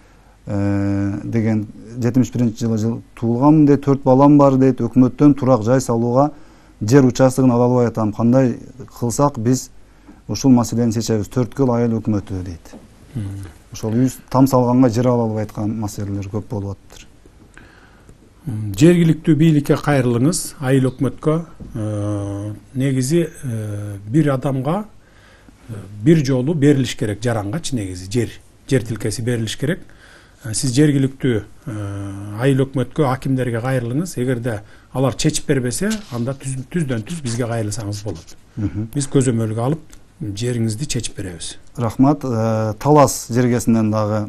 B: деген жетимиш биринчи жылы туулганмын дейт, төрт балам бар дейт, өкмөттөн турак жай салууга жер участогун ала албай атам. Кандай кылсак биз ушул маселени чечебиз? Төрткүл айыл өкмөтү дейт. Ошол үй там салганга жер ала албай аткан маселелер көп болуп атыптыр.
A: Жергиликтүү бийликке кайрылыңыз, айыл өкмөткө. Негизи бир адамга бир жолу берилиш керек, жарангачы негизи жер, жер тилкеси берилиш керек. Сиз жергиликтүү айыл өкмөткө, акимдерге кайрылыңыз. Эгерде алар чечип бербесе, анда түздөн түз бизге кайрылсаңыз болот. Биз көзөмөлгө алып, жериңизди чечип беребиз.
B: Рахмат. Талас жергесинен дагы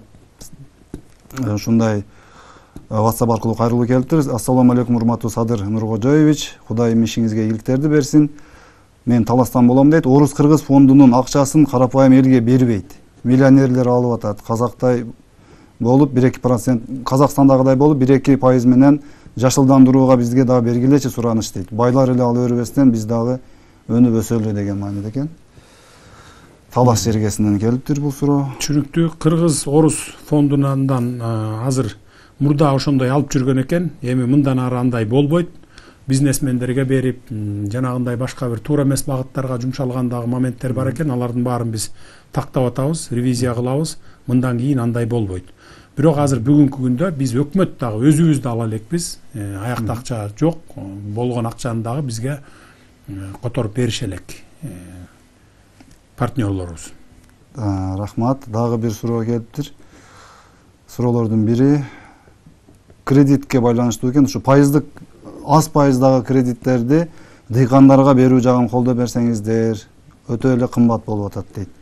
B: ушундай WhatsApp аркылуу кайрылуу келиптир. Ассаламу алейкум, урматтуу Садыр Нуркожоевич. Кудайым ишиңизге ийгиликтерди берсин. Мен Таластан болом дейт. Орус Кыргыз фондунун акчасын карапайым элге бербейт. Миллионерлер алып атат. Казактай болуп бир эки процент, Казакстандагыдай болуп бир эки пайыз менен жашылдандырууга бизге дагы бергилечи сураныш дейт. Байлар эле ала бербестен биз дагы өнүп өсөлү деген мааниде экен. Талас жергесинен келиптир бул суроо.
A: Түшүнүктүү. Кыргыз Орус фондунан азыр мурда ошондой алып жүргөн экен. Эми мындан ары андай болбойт. Бизнесмендерге берип, жанагындай башка бир туура эмес багыттарга жумшалгандагы моменттер бар экен. Алардын баарын биз тактап атабыз, ревизия кылабыз. Мындан кийин андай болбойт. Бирок азыр бүгүнкү күндө биз өкмөт дагы өзүбүздү ала элекпиз. Аякта акча жок, болгон акчаны дагы бизге которуп берише элек партнерлорубуз.
B: Рахмат. Дагы бир суроо келиптир. Суроолордун бири кредитке байланыштуу экен. Ушу пайыздык аз пайыздагы кредиттерди дыйкандарга берүү жагын колдоп берсеңиздер, өтө эле кымбат болуп атат дейт.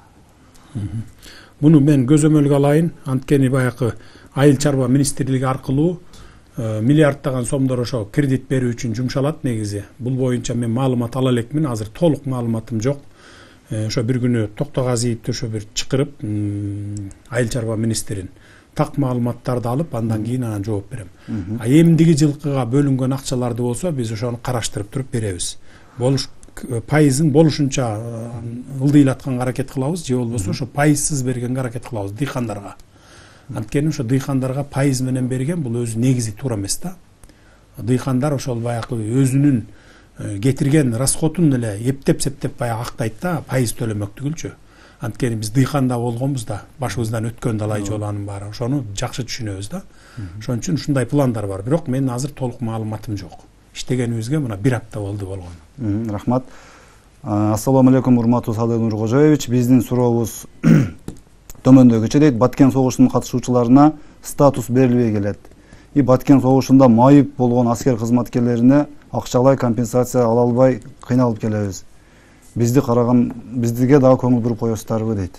A: Буну мен көзөмөлгө алайын. Анткени баягы айыл чарба министрлиги аркылуу миллиардтаган сомдор ошо кредит берүү үчүн жумшалат негизи. Бул боюнча мен маалымат ала элекмин. Азыр толук маалыматым жок. Ошо бир күнү Токтогазиевди ошо бир чакырып, айыл чарба министрин так маалыматтарды алып, андан кийин анан жооп берем. А эмдиги жылкыга бөлүнгөн акчаларды болсо, биз ошону караштырып туруп беребиз. Болуш пайызын болушунча ылдыйлатканга аракет кылабыз, же болбосо ошо пайызсыз бергенге аракет кылабыз дыйкандарга. Анткени ошо дыйкандарга пайыз менен берген бул өзү негизи туура эмес да. Дыйкандар ошол баягы өзүнүн кетирген расходун эле эптеп-септеп баягы актайт да, пайыз төлөмөк түгүлчү. Анткени биз дыйканда болгонбуз да, башыбыздан өткөн далай жоланын баары. Ошону жакшы түшүнөбүз да. Ошон үчүн ушундай пландар бар. Бирок менин азыр толук маалыматым жок. Иштегенибизге мына бир апта болду болгон.
B: Рахмат. Ассаламу алейкум, урматтуу Садыр Нуркожоевич. Биздин сурообуз төмөндөгүчө дейт. Баткен согушунун катышуучуларына статус берилбей келет. И Баткен согушунда майып болгон аскер кызматкерлерине акчалай компенсация ала албай кыйналып келебиз. бизди караган биздиге дагы көңүл буруп коесуздарбы дейт.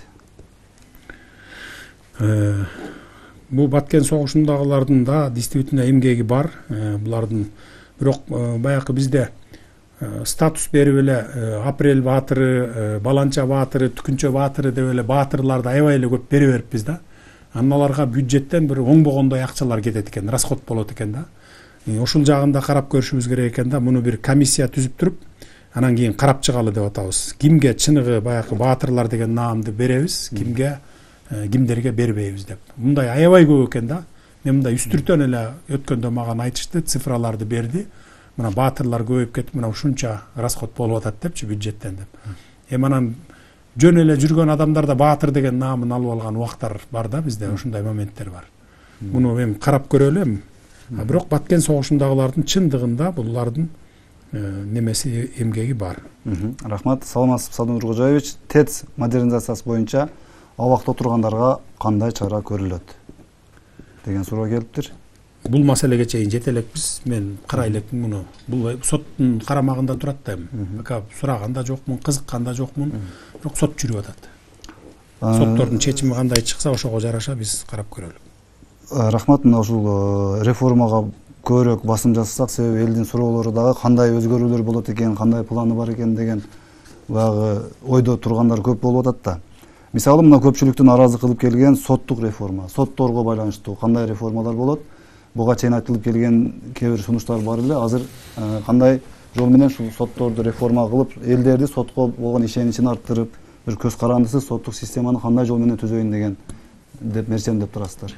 A: Бул Баткен согушундагылардын да действительно эмгеги бар. Булардын бирок баягы бизде статус берип эле Апрель баатыры, Баланча баатыры, Түкүнчө баатыры деп эле баатырларды аябай эле көп бере бериппиз да. Аналарга бюджеттен бир оңбогондой акчалар кетет экен, расход болот экен да. Ошол жагында карап көрүшүбүз керек экен да. Муну бир комиссия түзүп туруп, анан кийин карап чыгалы деп атабыз. Кимге чыныгы баягы баатырлар деген наамды беребиз, кимге кимдерге бербейбиз деп. Мындай аябай көп экен да. Мен мындай үстүртөн эле өткөндө мага айтышты, цифраларды берди. Мына баатырлар көбөйүп кетип, мына ушунча расход болуп атат депчи бюджеттен деп. Эми анан жөн эле жүргөн адамдар да баатыр деген наамын алып алган убактар бар да бизде, ушундай моменттер бар. Муну эми карап көрөлү эми. Бирок Баткен согушундагылардын чындыгында булардын немеси эмгеги бар.
B: Рахмат, саламатсызбы Садыр Нуркожоевич. ТЭЦ модернизациясы боюнча абакта отургандарга кандай чара көрүлөт деген суроо келиптир.
A: Бул маселеге чейин жете элекпиз. Мен карай элекмин муну. Бул соттун карамагында турат да эми. Бака сураган да жокмун, кызыккан да жокмун. Бирок сот жүрүп атат. Соттордун чечими кандай чыкса ошого жараша биз карап көрөлү.
B: Рахмат, мына ушул реформага көбүрөөк басым жасасак, себеби элдин суроолору дагы кандай өзгөрүүлөр болот экен, кандай планы бар экен деген баягы ойдо тургандар көп болуп атат да. Мисалы мына көпчүлүктүн аразы кылып келген соттук реформа, сотторго байланыштуу кандай реформалар болот? Буга чейин айтылып келген кээ бир сунуштар бар эле. Азыр кандай жол менен ушул сотторду реформа кылып, элдерди сотко болгон ишеничин арттырып, бир көз карандысыз соттук системаны кандай жол менен түзөйүн деген деп мерчемдеп турасыздар?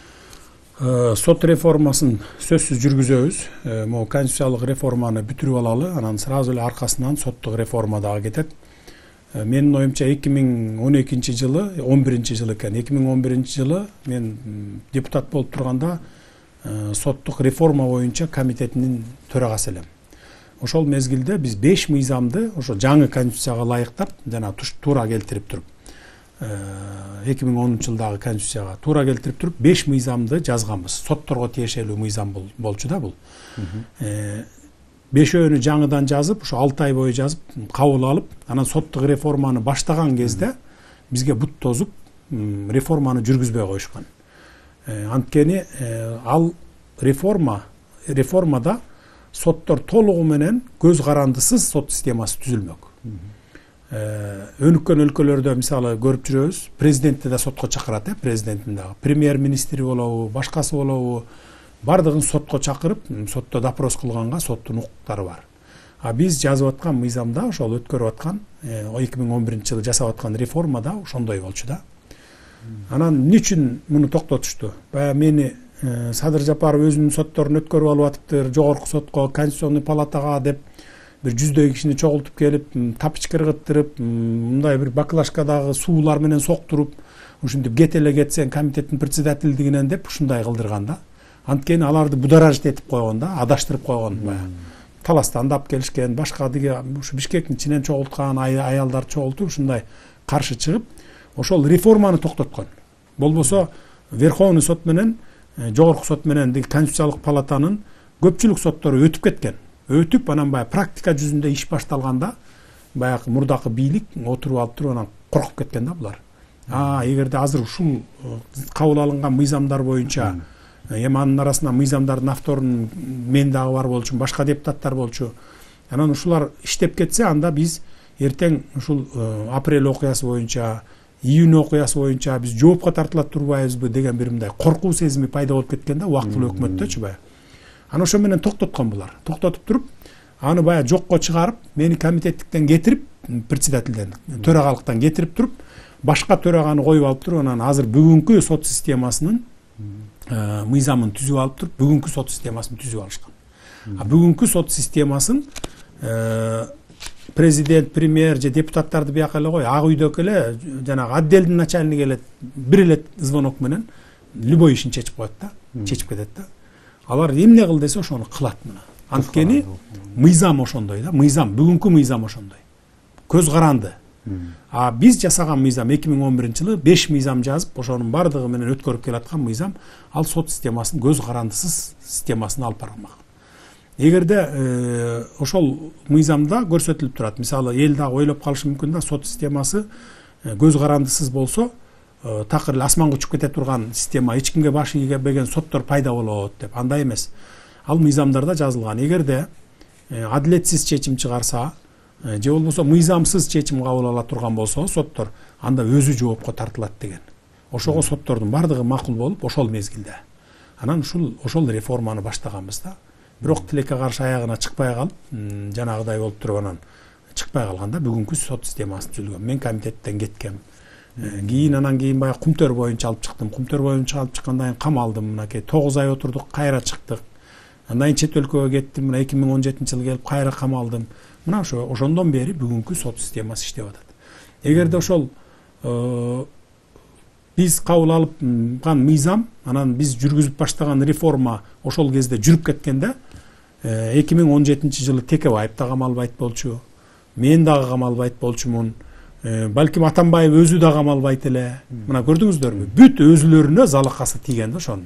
A: Сот реформасын сөзсүз жүргүзөбүз. Могу конституциялык реформаны бүтүрүп алалы, анан сразу эле аркасынан соттук реформа дагы кетет. Менин оюмча эки миң он экинчи жылы, он биринчи жыл экен. эки миң он биринчи жылы мен депутат болуп турганда соттук реформа боюнча комитетинин төрагасы элем. Ошол мезгилде биз беш мыйзамды ошо жаңы конституцияга ылайыктап, жана туура келтирип туруп, эки миң онунчу жылдагы конституцияга туура келтирип туруп, беш мыйзамды жазганбыз. Сотторго тиешелүү мыйзам болчу да бул. Бешөөнү жаңыдан жазып, ошо алты ай бою жазып, кабыл алып, анан соттук реформаны баштаган кезде бизге бут тозуп, реформаны жүргүзбөй коюшкан. Анткени ал реформа реформада соттор толугу менен көз карандысыз сот системасы түзүлмөк. Өнүккөн өлкөлөрдө мисалы көрүп жүрөбүз, президентти да сотко чакырат, э, президенттин дагы, премьер-министри болобу, башкасы болобу, бардыгын сотко чакырып, сотто допрос кылганга соттун укуктары бар. А биз жазып аткан мыйзамда, ошол өткөрүп аткан эки миң он биринчи жылы жасап аткан реформада ошондой болчу да. Анан эмне үчүн муну токтотушту? Бая мени Садыр Жапаров өзүнүн сотторун өткөрүп алып атыптыр, жогорку сотко, конституционный палатага деп бир жүздөй кишини чогултуп келип, тапычкы ыргыттырып, мындай бир баклажкадагы суулар менен соктуруп, ушинтип кете эле кетсең комитеттин председательдигинен деп ушундай кылдырган да. Анткени аларды бударажит этип койгон да, адаштырып койгон бая. Таластан алып келишкен, башка диге ушу Бишкектин ичинен чогулткан аялдар чогултуп, ушундай каршы чыгып, ошол реформаны токтоткон. Болбосо Верховный сот менен, жогорку сот менен Конституциялык палатанын көпчүлүк соттору өтүп кеткен. Өтүп, анан бая практика жүзүндө иш башталганда, баягы мурдакы бийлик отуруп алып туруп анан коркуп кеткен да булар. А, эгерде азыр ушул кабыл алынган мыйзамдар боюнча, эми анын арасында мыйзамдардын авторунун мен дагы бар болчу, башка депутаттар болчу. Анан ушулар иштеп кетсе, анда биз эртең ушул апрель окуясы боюнча, июнь окуясы боюнча биз жоопко тартылат турбайбызбы деген бир мындай коркуу сезими пайда болуп кеткен да убактылуу өкмөттөчү бая. Анан ошо менен токтоткон булар. Токтотуп туруп, аны бая жокко чыгарып, мени комитеттиктен кетирип, председательден, төрагалыктан кетирип туруп, башка төраганы коюп алып туруп, анан азыр бүгүнкү сот системасынын мыйзамын түзүп алып туруп, бүгүнкү сот системасын түзүп алышкан. А бүгүнкү сот системасын президент, премьер же депутаттарды бияка эле кой, ак үйдөгү эле жанагы отделдин начальниги эле бир эле звонок менен любой ишин чечип коет да, чечип кетет да. Алар эмне кыл десе ошону кылат мына. Анткени мыйзам ошондой да, мыйзам, бүгүнкү мыйзам ошондой. Көз каранды. А биз жасаган мыйзам эки миң он биринчи жылы беш мыйзам жазып, ошонун бардыгы менен өткөрүп келаткан мыйзам, ал сот системасын көз карандысыз системасын алып бармак. эгерде ошол мыйзамда көрсөтүлүп турат, мисалы эл дагы ойлоп калышы мүмкүн да, сот системасы көз карандысыз болсо такыр эле асманга учуп кете турган система, эч кимге баш ийбеген соттор пайда болот деп. Андай эмес. Ал мыйзамдарда жазылган. Эгерде адилетсиз чечим чыгарса, же болбосо мыйзамсыз чечим кабыл ала турган болсо соттор, анда өзү жоопко тартылат деген. Ошого соттордун бардыгы макул болуп, ошол мезгилде. Анан ушул ошол реформаны баштаганбыз да. Бирок тилекке каршы аягына чыкпай калып, жанагыдай болуп туруп анан чыкпай калганда бүгүнкү сот системасы түзүлгөн. Мен комитеттен кеткем. Кийин анан кийин баягы Кумтөр боюнча алып чыктым. Кумтөр боюнча алып чыккандан кийин камалдым. Мынакей тогуз ай отурдук, кайра чыктык. Андан кийин чет өлкөгө кеттим. Мына эки миң он жетинчи жылы келип кайра камалдым. Мына ошо ошондон бери бүгүнкү сот системасы иштеп атат. Эгерде ошол биз кабыл алган мыйзам, анан биз жүргүзүп баштаган реформа ошол кезде жүрүп кеткенде, эки миң он жетинчи жылы Текебаев да камалбайт болчу, мен дагы камалбайт болчумун, балким Атамбаев өзү да камалбайт эле. Мына көрдүңүздөрбү? Бүт өзүлөрүнө залакасы тийген да ошонун.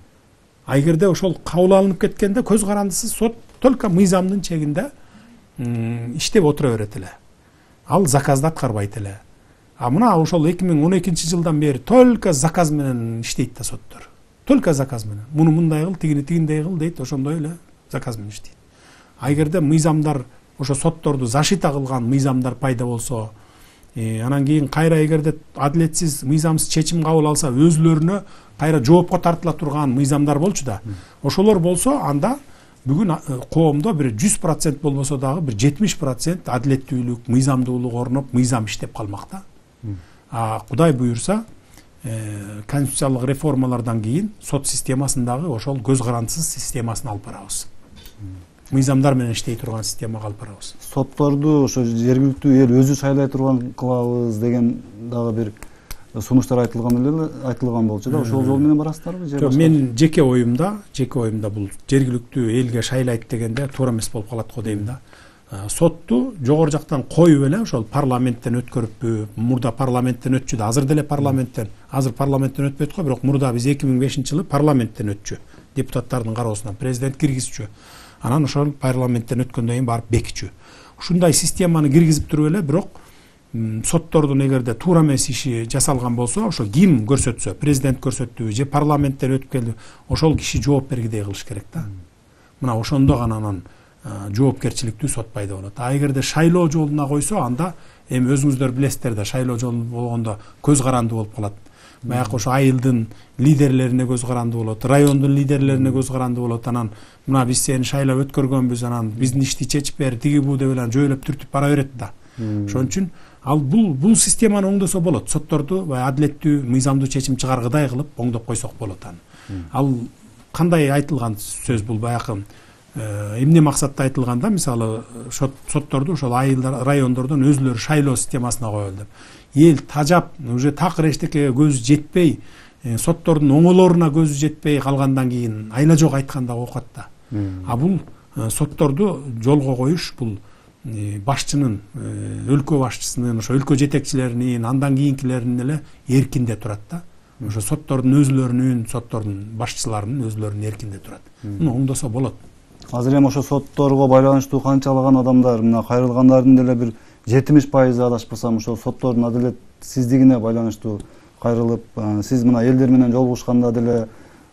A: А эгерде ошол кабыл алынып кеткенде көз карандысыз сот только мыйзамдын чегинде иштеп отура берет эле. Ал заказды аткарбайт эле. А мына ошол эки миң он экинчи жылдан бери только заказ менен иштейт да соттор. Только заказ менен. Муну мындай кыл, тигини тигиндей кыл дейт, ошондой эле заказ менен иштейт. А эгерде мыйзамдар, ошо сотторду защита кылган мыйзамдар пайда болсо, анан кийин кайра эгерде адилетсиз, мыйзамсыз чечим кабыл алса, өзүлөрүнө кайра жоопко тартыла турган мыйзамдар болчу да. Ошолор болсо, анда бүгүн коомдо бир жүз процент болбосо дагы бир жетимиш процент адилеттүүлүк, мыйзамдуулук орноп, мыйзам иштеп калмак да. А Кудай буйурса, конституциялык реформалардан кийин сот системасындагы ошол көз карандысыз системасын алып барабыз. Мыйзамдар менен иштей турган системага алып барабыз.
B: Сотторду ошо жергиликтүү эл өзү шайлай турган кылабыз деген дагы бир сунуштар айтылган эле айтылган болчу да. Ошол жол менен барасыздарбы же башка?
A: Мен жеке оюмда, жеке оюмда бул жергиликтүү элге шайлайт дегенде туура эмес болуп калат го дейм да. Сотту жогору жактан коюп эле ошол парламенттен өткөрүппү, мурда парламенттен өтчү да, азыр деле парламенттен, азыр парламенттен өтпөйт го, бирок мурда биз эки миң бешинчи жылы парламенттен өтчү, депутаттардын кароосуна президент киргизчү. Анан ошол парламенттен өткөндөн кийин барып бекичү. Ушундай системаны киргизип туруп эле, бирок соттордун эгерде туура эмес иши жасалган болсо, ошо ким көрсөтсө, президент көрсөттүбү же парламенттен өтүп келди, ошол киши жооп бергидей кылыш керек да. Мына ошондо гана анан жоопкерчиликтүү сот пайда болот. А эгерде шайлоо жолуна койсо, анда эми өзүңүздөр билесиздер да, шайлоо жолу болгондо көз каранды болуп калат. Баягы ошо айылдын лидерлерине көз каранды болот, райондун лидерлерине көз каранды болот. Анан мына биз сени шайлап өткөргөнбүз, анан биздин ишти чечип бер, тиги бу деп эле жөйлөп түртүп бара берет да. Ошон үчүн ал бул бул системаны оңдосо болот. Сотторду баягы адилеттүү, мыйзамдуу чечим чыгаргыдай кылып оңдоп койсок болот аны. Ал кандай айтылган сөз бул баягы эмне максатта айтылганда, мисалы сотторду ошол айылдар, райондордон өзүлөрү шайлоо системасына коелу деп. Эл тажап, уже такыр эчтекеге көзү жетпей, соттордун оңолоруна көзү жетпей калгандан кийин айла жок айтканда окат да. А бул сотторду жолго коюш, бул башчынын, өлкө башчысынын, ошо өлкө жетекчилеринин, андан кийинкилеринин эле эркинде турат да. Ошо соттордун өзүлөрүнүн, соттордун башчыларынын өзүлөрүнүн эркинде турат. Муну оңдосо болот.
B: Азыр эми ошо сотторго байланыштуу канчалаган адамдар, мына кайрылгандардын деле бир жетимиш пайызы адашпасам ошо соттордун адилетсиздигине байланыштуу кайрылып, сиз мына элдер менен жолугушканда деле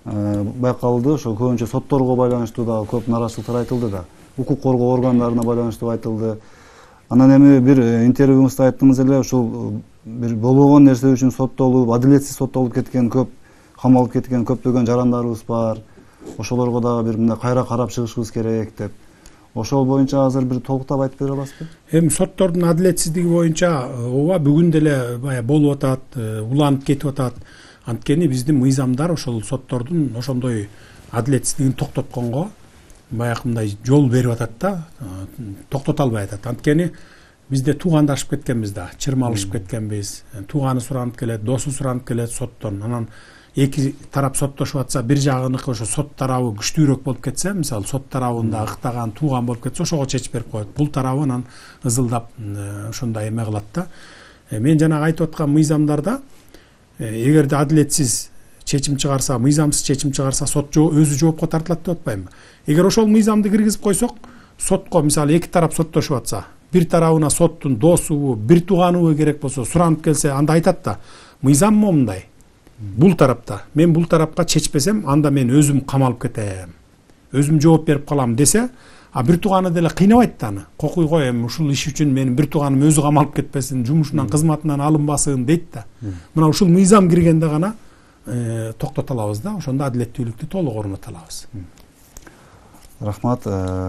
B: байкалды, ошо көбүнчө сотторго байланыштуу дагы көп нараачылыктар айтылды да. Укук коргоо органдарына байланыштуу айтылды. Анан эми бир интервьюңузда айттыңыз эле, ушул бир болбогон нерсе үчүн соттолуп, адилетсиз соттолуп кеткен көп, камалып кеткен көптөгөн жарандарыбыз бар. Ошолорго дагы бир мындай кайра карап чыгышыбыз керек деп. Ошол боюнча азыр бир толуктап айтып бере аласызбы?
A: Эми соттордун адилетсиздиги боюнча ооба бүгүн деле бая болуп атат, уланып кетип атат. Анткени биздин мыйзамдар ошол соттордун ошондой адилетсиздигин токтотконго баягындай жол берип атат да, токтото албай атат. Анткени бизде туугандашып кеткенбиз да, чырмалышып кеткенбиз. Тууганы суранып келет, досу суранып келет соттон. Анан эки тарап соттошуп атса, бир жагыныкы ошо сот тарабы күчтүүрөөк болуп кетсе, мисалы сот тарабында ыктаган тууган болуп кетсе, ошого чечип берип коет. Бул тарабы анан ызылдап ошондой эме кылат да. Мен жанагы айтып аткан мыйзамдарда эгерде адилетсиз чечим чыгарса, мыйзамсыз чечим чыгарса, сот өзү жоопко тартылат деп атпаймынбы? Эгер ошол мыйзамды киргизип койсок, сотко мисалы эки тарап соттошуп атса, бир тарабына соттун досубу, бир тууганыбы керек болсо суранып келсе, анда айтат да, мыйзам момундай. Бул тарапта, мен бул тарапка чечпесем, анда мен өзүм камалып кетем. Өзүм жооп берип калам десе, а бир тууганы деле кыйнабайт да аны. Кокуй кой, эми ушул иш үчүн менин бир тууганым өзү камалып кетпесин, жумушунан, кызматынан алынбасын дейт да. Мына ушул мыйзам киргенде гана токтото алабыз да, ошондо адилеттүүлүктү толук орното алабыз.
B: Рахмат.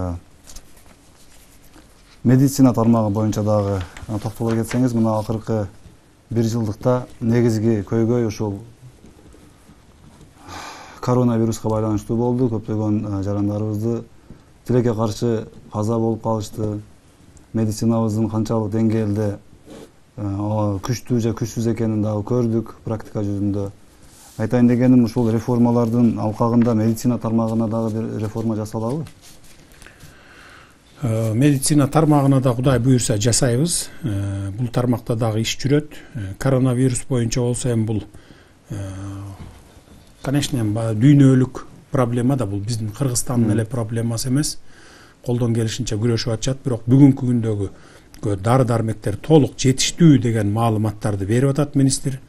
B: Медицина тармагы боюнча дагы токтоло кетсеңиз, мына акыркы бир жылдыкта негизги көйгөй ушул коронавируска байланыштуу болду. Көптөгөн жарандарыбызды тилекке каршы каза болуп калышты. Медицинабыздын канчалык деңгээлде күчтүү же күчсүз экенин дагы көрдүк практика жүзүндө. Айтайын дегеним, ушул реформалардын алкагында медицина тармагына дагы бир реформа жасалабы?
A: Медицина тармагына да Кудай буйрса жасайбыз. Бул тармакта дагы иш жүрөт. Коронавирус боюнча болсо эми бул конечно дүйнөлүк проблема да, бул биздин Кыргызстандын эле проблемасы эмес. Колдон келишинче күрөшүп атышат, бирок бүгүнкү күндөгү дары дармектер толук жетиштүү деген маалыматтарды берип атат министр.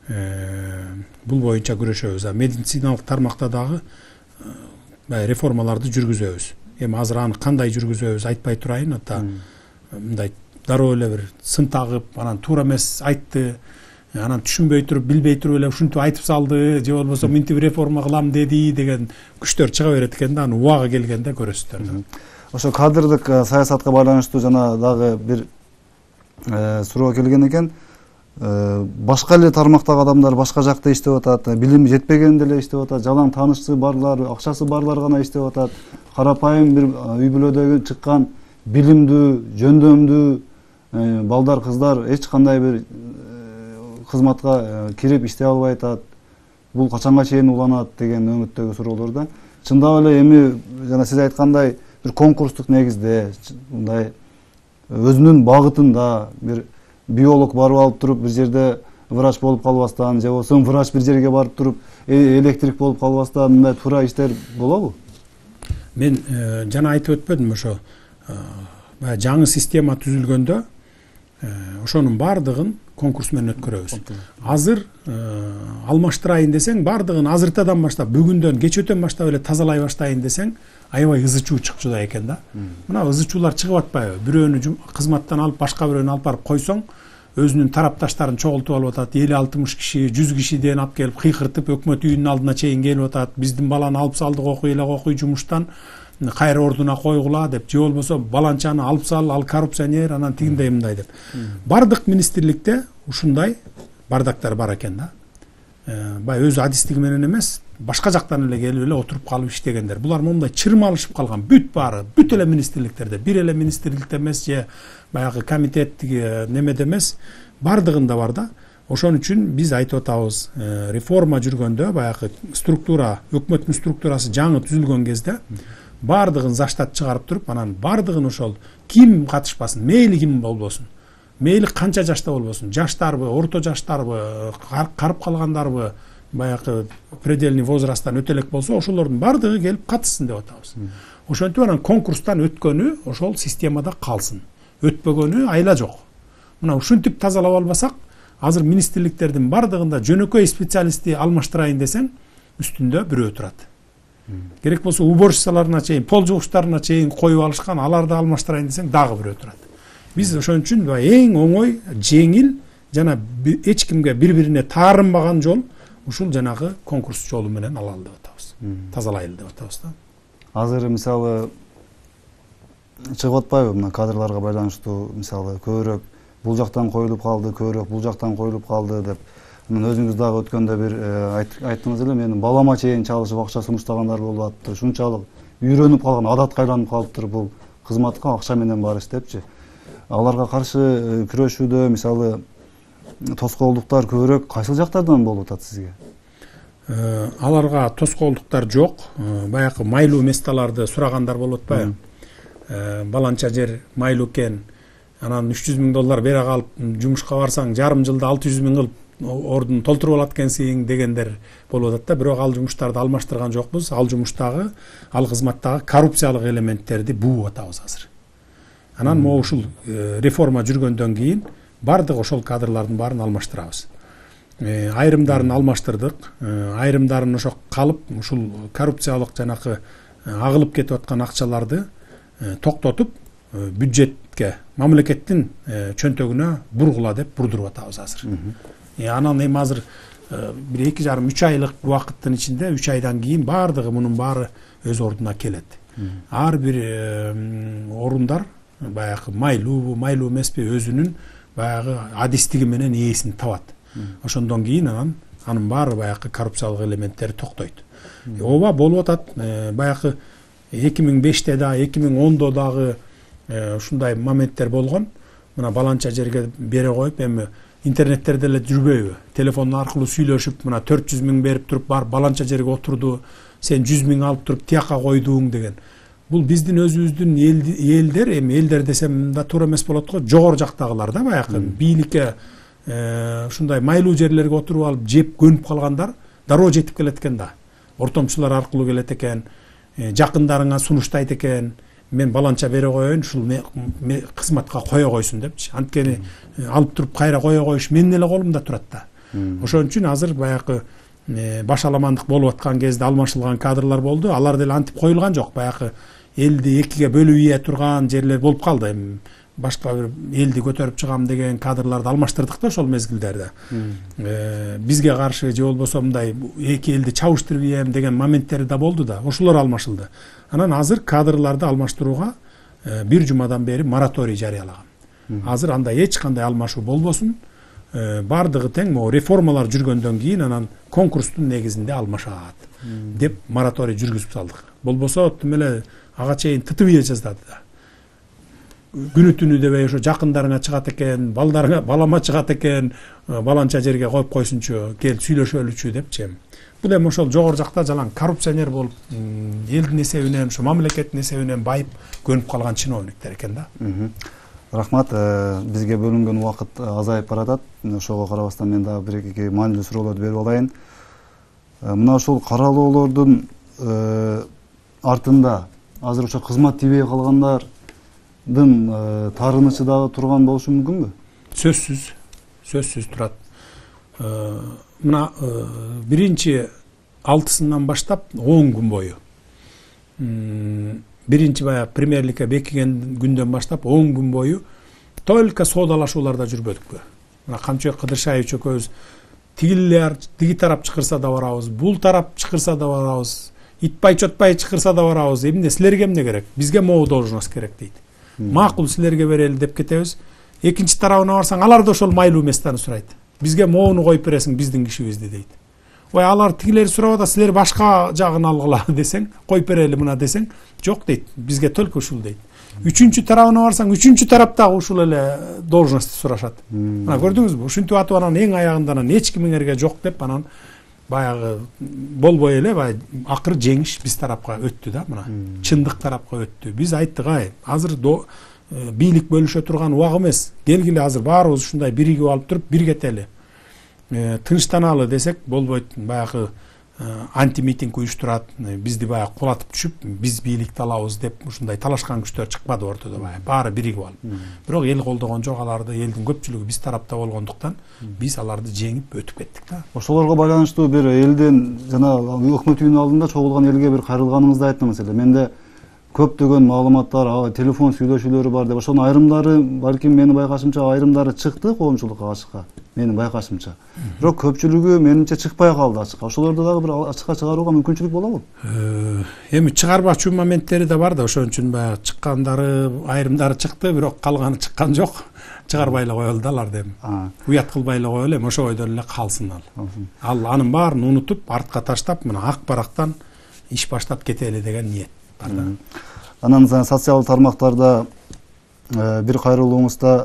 A: Бул боюнча күрөшөбүз. Медициналык тармакта дагы реформаларды жүргүзөбүз. Эми азыр аны кандай жүргүзөбүз айтпай турайын, ата мындай дароо эле бир сын тагып, анан туура эмес айтты, анан түшүнбөй туруп, билбей туруп эле ушинтип айтып салды, же болбосо мынтип реформа кылам деди деген күчтөр чыга берет экен да, аны убагы келгенде көрөсүздөр.
B: Ошо кадрдык саясатка байланыштуу жана дагы бир суроо келген экен. Башка эле тармактагы адамдар башка жакта иштеп атат, билими жетпеген деле иштеп атат, жалаң таанышчысы барлар, акчасы барлар гана иштеп атат. Карапайым бир үй бүлөдөгү чыккан билимдүү, жөндөмдүү балдар, кыздар эч кандай бир кызматка кирип иштей албай атат. Бул качанга чейин уланат деген өңүттөгү суроолор да. Чындап эле эми жана сиз айткандай бир конкурстук негизде, мындай өзүнүн багытында бир биолог барып алып туруп бир жерде врач болуп калбастан, же болбосо врач бир жерге барып туруп электрик болуп калбастан мындай туура иштер болобу?
A: Мен жана айтып өтпөдүм, ошо жаңы система түзүлгөндө ошонун бардыгын конкурс менен өткөрөбүз. Азыр алмаштырайын десең, бардыгын азыртадан баштап, бүгүндөн, кечөөтөн баштап эле тазалай баштайын десең, аябай ызы чуу чыкчуда экен да. Мына ызы чуулар чыгып атпайбы? Бирөөнү кызматтан алып, башка бирөөнү алып барып койсоң, өзүнүн тарапташтарын чогултуп алып атат, элүү алтымыш киши, жүз кишиден алып келип кыйкыртып өкмөт үйүнүн алдына чейин келип атат. Биздин баланы алып салдык, окуй эле, окуй жумуштан, кайра ордуна койгула деп, же болбосо баланчаны алып сал, ал коррупционер, анан тигиндей мындай деп. Бардык министрликте ушундай бардактар бар экен да. Бай өзү адистиги менен эмес, башка жактан эле келип эле отуруп калып иштегендер. Булар момундай чырмалышып калган, бүт баары, бүт эле министрликтерде, бир эле министрликте эмес, же баягы комитеттиги немеде эмес, бардыгында бар да. Ошон үчүн биз айтып атабыз, реформа жүргөндө, баягы структура, өкмөттүн структурасы жаңы түзүлгөн кезде бардыгын заштат чыгарып туруп, анан бардыгын ошол ким катышпасын, мейли ким болбосун, мейли канча жашта болбосун, жаштарбы, орто жаштарбы, карып калгандарбы, баягы предельный возрасттан өтө элек болсо, ошолордун бардыгы келип катышсын деп атабыз. Ошентип анан конкурстан өткөнү ошол системада калсын. Өтпөгөнү айла жок. Мына ушинтип тазалап албасак, азыр министрликтердин бардыгында жөнөкөй специалистти алмаштырайын десең, үстүндө бирөө турат. Керек болсо уборщицаларына чейин, пол жугучтарына чейин коюп алышкан, аларды алмаштырайын десең дагы бирөө турат. Биз ошон үчүн эң оңой, жеңил жана эч кимге бири-бирине таарынбаган жол ушул жанагы конкурс жолу менен алалы деп атабыз. Тазалайлы деп атабыз да.
B: Азыр мисалы чыгып атпайбы мына кадрларга байланыштуу, мисалы көбүрөөк бул жактан коюлуп калды, көбүрөөк бул жактан коюлуп калды деп. Анан өзүңүз дагы өткөндө бир айттыңыз эле, менин балама чейин чалышып акча сунуштагандар болуп атты. Ушунчалык үйрөнүп калган, адатка айланып калыптыр бул кызматка акча менен барыш депчи. Аларга каршы күрөшүүдө мисалы тоскоолдуктар көбүрөөк кайсыл жактардан болуп атат сизге?
A: Аларга тоскоолдуктар жок. Баягы майлуу месталарды сурагандар болуп атпайбы? Баланча жер майлуу экен. Анан үч жүз миң доллар бере калып, жумушка барсаң, жарым жылда алты жүз миң кылып ордун толтуруп алат экенсиң дегендер болуп атат да. Бирок ал жумуштарды алмаштырган жокпуз. Ал жумуштагы, ал кызматтагы коррупциялык элементтерди бууп атабыз азыр. Анан могу ушул реформа жүргөндөн кийин бардык ошол кадрлардын баарын алмаштырабыз. Айрымдарын алмаштырдык, айрымдарын ошо калып, ушул коррупциялык жанакы агылып кетип аткан акчаларды токтотуп, бюджетке, мамлекеттин чөнтөгүнө бургула деп бурдуруп атабыз азыр. Анан эми азыр бир эки жарым үч айлык убакыттын ичинде, үч айдан кийин бардыгы мунун баары өз ордуна келет. Ар бир орундар баягы майлуу, майлуу эмеспи өзүнүн баягы адистиги менен ээсин табат. Ошондон кийин анан анын баары баягы коррупциялык элементтери токтойт. Ооба болуп атат. Баягы эки миң беште да, эки миң ондо дагы ушундай моменттер болгон. Мына баланча жерге бере коюп, эми интернеттерде эле жүрбөйбү? Телефон аркылуу сүйлөшүп, мына төрт жүз миң берип туруп, бар баланча жерге отурду, сен жүз миң алып туруп тияка койдуң деген. Бул биздин өзүбүздүн элдер, эми элдер десем да туура эмес болот го, жогору жактагылар да баягы бийликке ушундай майлуу жерлерге отуруп алып жеп көнүп калгандар дароо жетип келет экен да. Ортомчулар аркылуу келет экен, жакындарыңа сунуштайт экен, мен баланча бере коеюн, ушул кызматка кое койсун депчи. Анткени алып туруп кайра кое коюш менин эле колумда турат да. Ошон үчүн азыр баягы башаламандык болуп аткан кезде алмашылган кадрлар болду. Алар деле антип коюлган жок. Баягы элди экиге бөлүп ийе турган жерлер болуп калды. Эми башка бир элди көтөрүп чыгам деген кадрларды алмаштырдык да ошол мезгилдерде. Бизге каршы же болбосо мындай эки элди чабыштырып ийем деген моменттери да болду да. Ошолор алмашылды. Анан азыр кадрларды алмаштырууга бир жумадан бери мораторий жарыялаган. Азыр андай эч кандай алмашуу болбосун. Бардыгы тең могу реформалар жүргөндөн кийин анан конкурстун негизинде алмашат деп мораторий жүргүзүп салдык. Болбосо тим эле ага чейин тытып жаздады да. Күнү түнү дебей ошо жакындарыңа чыгат экен, балдарыңа, балама чыгат экен, баланча жерге коюп койсунчу, кел сүйлөшөлүчү депчи. Бул эми ошол жогору жакта жалаң коррупционер болуп, элдин эсебинен, ошо мамлекеттин эсебинен байып көнүп калган чиновниктер экен да.
B: Рахмат, бизге бөлүнгөн убакыт азайып баратат. Ошого карабастан мен дагы бир эки маанилүү суроолорду берип алайын. Мына ушул каралоолордун артында азыр ошо кызмат тийбей калгандар дын тарынычы дагы турган болушу мүмкүнбү?
A: Сөзсүз, сөзсүз турат. Мына биринчи алтысынан баштап он күн бою. Биринчи бая премьерликке бекиген күндөн баштап он күн бою только соодалашууларда жүрбөдүкпү. Мына Камчыбек Кыдыршаевич экөөбүз тигилер, тиги тарап чыкырса да барабыз, бул тарап чыкырса да барабыз, итпай чотпай чыкырса да барабыз. Эмне силерге эмне керек? Бизге могу должность керек дейт. Макул силерге берели деп кетебиз. Экинчи тарабына барсаң, алар да ошол майлуу местаны сурайт. Бизге могуну коюп бересиң биздин кишибизди дейт. Ой, алар тигилер сурап атат, силер башка жагын алгыла десең, коюп берели мына десең, жок дейт. Бизге только ушул дейт. Үчүнчү тарабына барсаң, үчүнчү тараптагы ушул эле должность сурашат. Мына көрдүңүзбү? Ушинтип атып анан эң аягында анан эч кимиңерге жок деп анан баягы болбой эле баягы акыры жеңиш биз тарапка өттү да, мына. Чындык тарапка өттү. Биз айттык, ай, азыр бийлик бөлүшө турган убак эмес. Келгиле азыр баарыбыз ушундай биригип алып туруп бир кетели. Тынчтаналы десек болбойт. Баягы антимитинг уюштурат, бизди баягы кулатып түшүп, биз бийликти алабыз деп ушундай талашкан күчтөр чыкпады ортодо баягы. Баары биригип алып. Бирок эл колдогон жок аларды, элдин көпчүлүгү биз тарапта болгондуктан биз аларды жеңип өтүп кеттик да.
B: Ошолорго байланыштуу бир элдин жана өкмөт үйүнүн алдында чогулган элге бир кайрылганыңызды айттыңыз эле. Менде көптөгөн маалыматтар, телефон сүйлөшүүлөрү бар деп, ошонун айрымдары, балким менин байкашымча айрымдары чыкты коомчулукка ачыкка, менин байкашымча. Бирок көпчүлүгү менимче чыкпай калды ачыкка. Ошолорду дагы бир ачыкка чыгарууга мүмкүнчүлүк болобу?
A: Эми чыгарбачу моменттери да бар да, ошон үчүн баягы чыккандары, айрымдары чыкты, бирок калганы чыккан жок. Чыгарбай эле коелу да аларды эми. Уят кылбай эле коелу, эми ошо ойдон эле калсын ал. Ал анын баарын унутуп, артка таштап, мына ак барактан иш баштап кетели деген ниет.
B: Анан социалдык тармактарда бир кайрылууңузда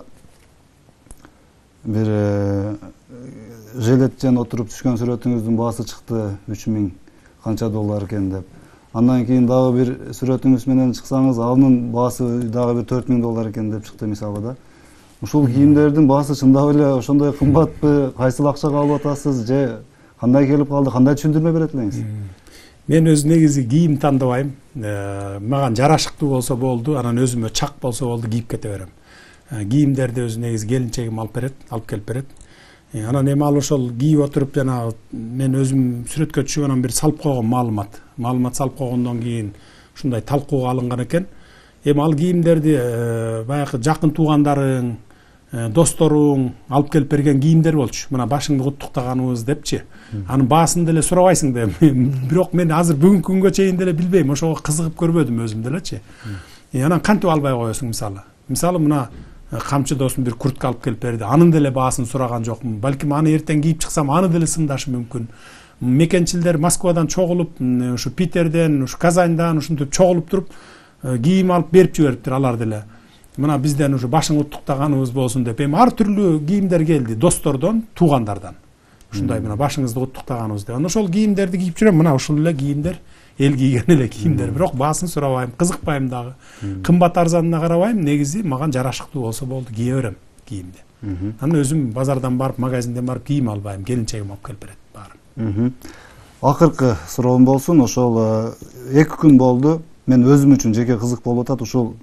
B: бир желеттен отуруп түшкөн сүрөтүңүздүн баасы чыкты үч миң канча доллар экен деп. Андан кийин дагы бир сүрөтүңүз менен чыксаңыз, анын баасы дагы бир төрт миң доллар экен деп чыкты мисалы да. Ушул кийимдердин баасы чындап эле ошондой кымбатпы, кайсыл акчага алып атасыз же кандай келип калды, кандай түшүндүрмө берет элеңиз?
A: Мен өз негизи кийим тандабайм. Мага жарашыктуу болсо болду, анан өзүмө чак болсо болду, кийип кете берем. Кийимдерди өзү негизи келинчегим алып берет, алып келип берет. Анан эми ал ошол кийип отуруп жана мен өзүм сүрөткө түшүп анан бир салып койгон маалымат. Маалымат салып койгондон кийин ушундай талкууга алынган экен. Эми ал кийимдерди баягы жакын туугандарың, досторуң алып келип берген кийимдер болчу. Мына башыңды куттуктаганыбыз депчи. Анын баасын деле сурабайсың да. Бирок мен азыр бүгүнкү күнгө чейин деле билбейм, ошого кызыгып көрбөдүм өзүм делечи. Анан кантип албай коесуң мисалы. Мисалы мына камчы досум бир куртка алып келип берди. Анын деле баасын сураган жокмун. Балким аны эртең кийип чыксам, аны деле сындашы мүмкүн. Мекенчилдер Москвадан чогулуп, ушу Питерден, ушу Казаньдан ушинтип чогулуп туруп кийим алып берип жибериптир алар деле. Мына бизден ушу башың уттуктаганыбыз болсун деп эми ар түрлүү кийимдер келди, достордон, туугандардан. Ушундай мына башыңызды уттуктаганыбыз деп. Анан ошол кийимдерди кийип жүрөм. Мына ушул эле кийимдер, эл кийген эле кийимдер. Бирок баасын сурабайм, кызыкпайм дагы. Кымбат арзанына карабайм, негизи мага жарашыктуу болсо болду, кие берем кийимди. Анан өзүм базардан барып, магазинден барып кийим албайм, келинчегим алып келип берет баарын.
B: Акыркы суроом болсун, ошол эки күн болду. Мен өзүм үчүн жеке кызык болуп атат, ушул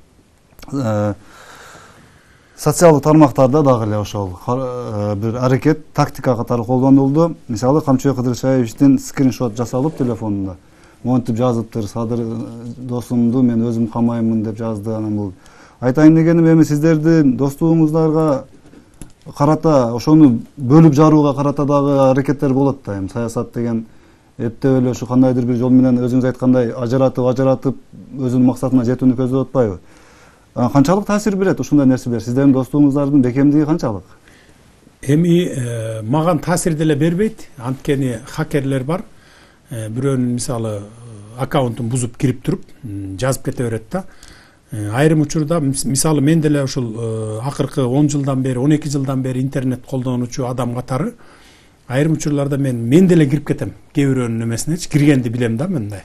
B: социалдык тармактарда дагы эле ошол бир аракет, тактика катары колдонулду. Мисалы Камчыбек Кыдыршаевичтин скриншот жасалып телефонунда. Монтип жазыптыр, Садыр досумду мен өзүм камаймын деп жазды. Анан бул айтайын дегеним, эми сиздердин достугуңуздарга карата ошону бөлүп жарууга карата дагы аракеттер болот да. Эми саясат деген эптеп эле ушу кандайдыр бир жол менен өзүңүз айткандай ажыратып ажыратып өзүнүн максатына жетүүнү көздөп атпайбы? Канчалык таасир берет ушундай нерселер? Сиздердин достугуңуздардын бекемдиги канчалык?
A: Эми маган таасир деле бербейт. Анткени хакерлер бар. Бирөөнүн мисалы аккаунтун бузуп кирип туруп жазып кете берет да. Айрым учурда мисалы мен деле ушул акыркы он жылдан бери, он эки жылдан бери интернет колдонуучу адам катары айрым учурларда мен мен деле кирип кетем. Кээ бирөөнүн эмесинечи киргенди билем да мындай.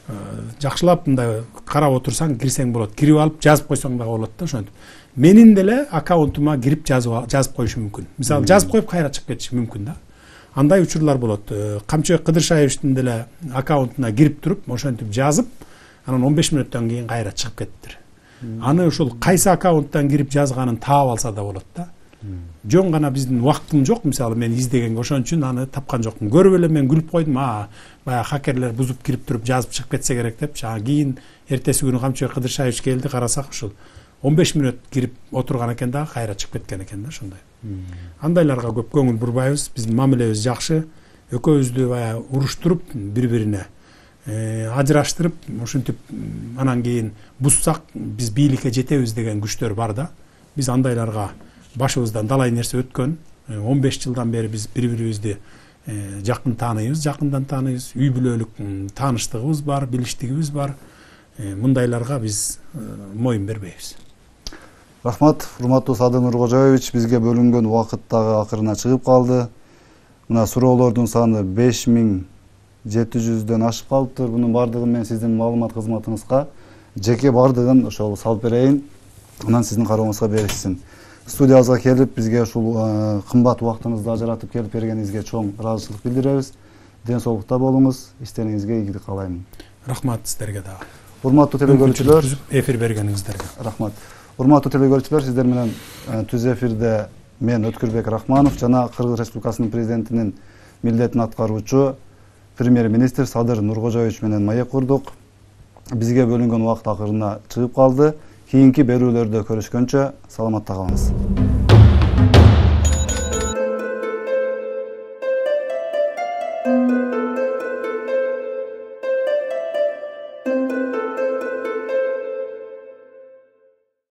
A: Жакшылап мындай карап отурсаң кирсең болот. Кирип алып жазып койсоң дагы болот да ошентип. Менин деле аккаунтума кирип жазып жазып коюшу мүмкүн. Мисалы жазып коюп кайра чыгып кетиши мүмкүн да. Андай учурлар болот. Камчыбек Кыдыршаевичтин деле аккаунтуна кирип туруп, ошентип жазып, анан он беш мүнөттөн кийин кайра чыгып кеттир. Аны ушул кайсы аккаунттан кирип жазганын таап алса да болот да. Жон гана биздин убактым жок, мисалы мен издегенге ошон үчүн аны тапкан жокмун. Көрүп эле мен күлүп койдум, а баягы хакерлер бузуп кирип туруп жазып чыгып кетсе керек деп. Ага кийин эртеси күнү Камчыбек Кыдыршаевич келди, карасак ушул он беш мүнөт кирип отурган экен дагы кайра чыгып кеткен экен да ошондой. Андайларга көп көңүл бурбайбыз. Биздин мамилебиз жакшы. Экөөбүздү баягы уруштуруп, бири-бирине ажыраштырып, ушинтип анан кийин буссак биз бийликке жетебиз деген күчтөр бар да. Биз андайларга башыбыздан далай нерсе өткөн. он беш жылдан бери биз бири-бирибизди жакын тааныйбыз, жакындан тааныйбыз. Үй бүлөлүк тааныштыгыбыз бар, билиштигибиз бар. Мындайларга биз моюн бербейбиз.
B: Рахмат, урматтуу Садыр Нуркожоевич, бизге бөлүнгөн убакыт дагы акырына чыгып калды. Мына суроолордун саны беш миң жети жүздөн ашып калыптыр. Бунун бардыгын мен сиздин маалымат кызматыңызга жеке бардыгын ошол салып берейин. Анан сиздин карооңузга беришсин. Студиябызга келип, бизге ушул кымбат убактыңызды ажыратып келип бергениңизге чоң ыраазычылык билдиребиз. Ден соолукта болуңуз, иштериңизге ийгилик каалайм.
A: Рахмат сиздерге дагы.
B: Урматтуу телекөрүүчүлөр,
A: эфир бергениңиздерге.
B: Рахмат. Урматтуу телекөрүүчүлөр, сиздер менен түз эфирде мен Өткүрбек Рахманов жана Кыргыз Республикасынын президентинин милдетин аткаруучу премьер-министр Садыр Нуркожоевич менен маек курдук. Бизге бөлүнгөн убакыт акырына чыгып калды. Кийинки берүүлөрдө көрүшкөнчө саламатта калыңыз.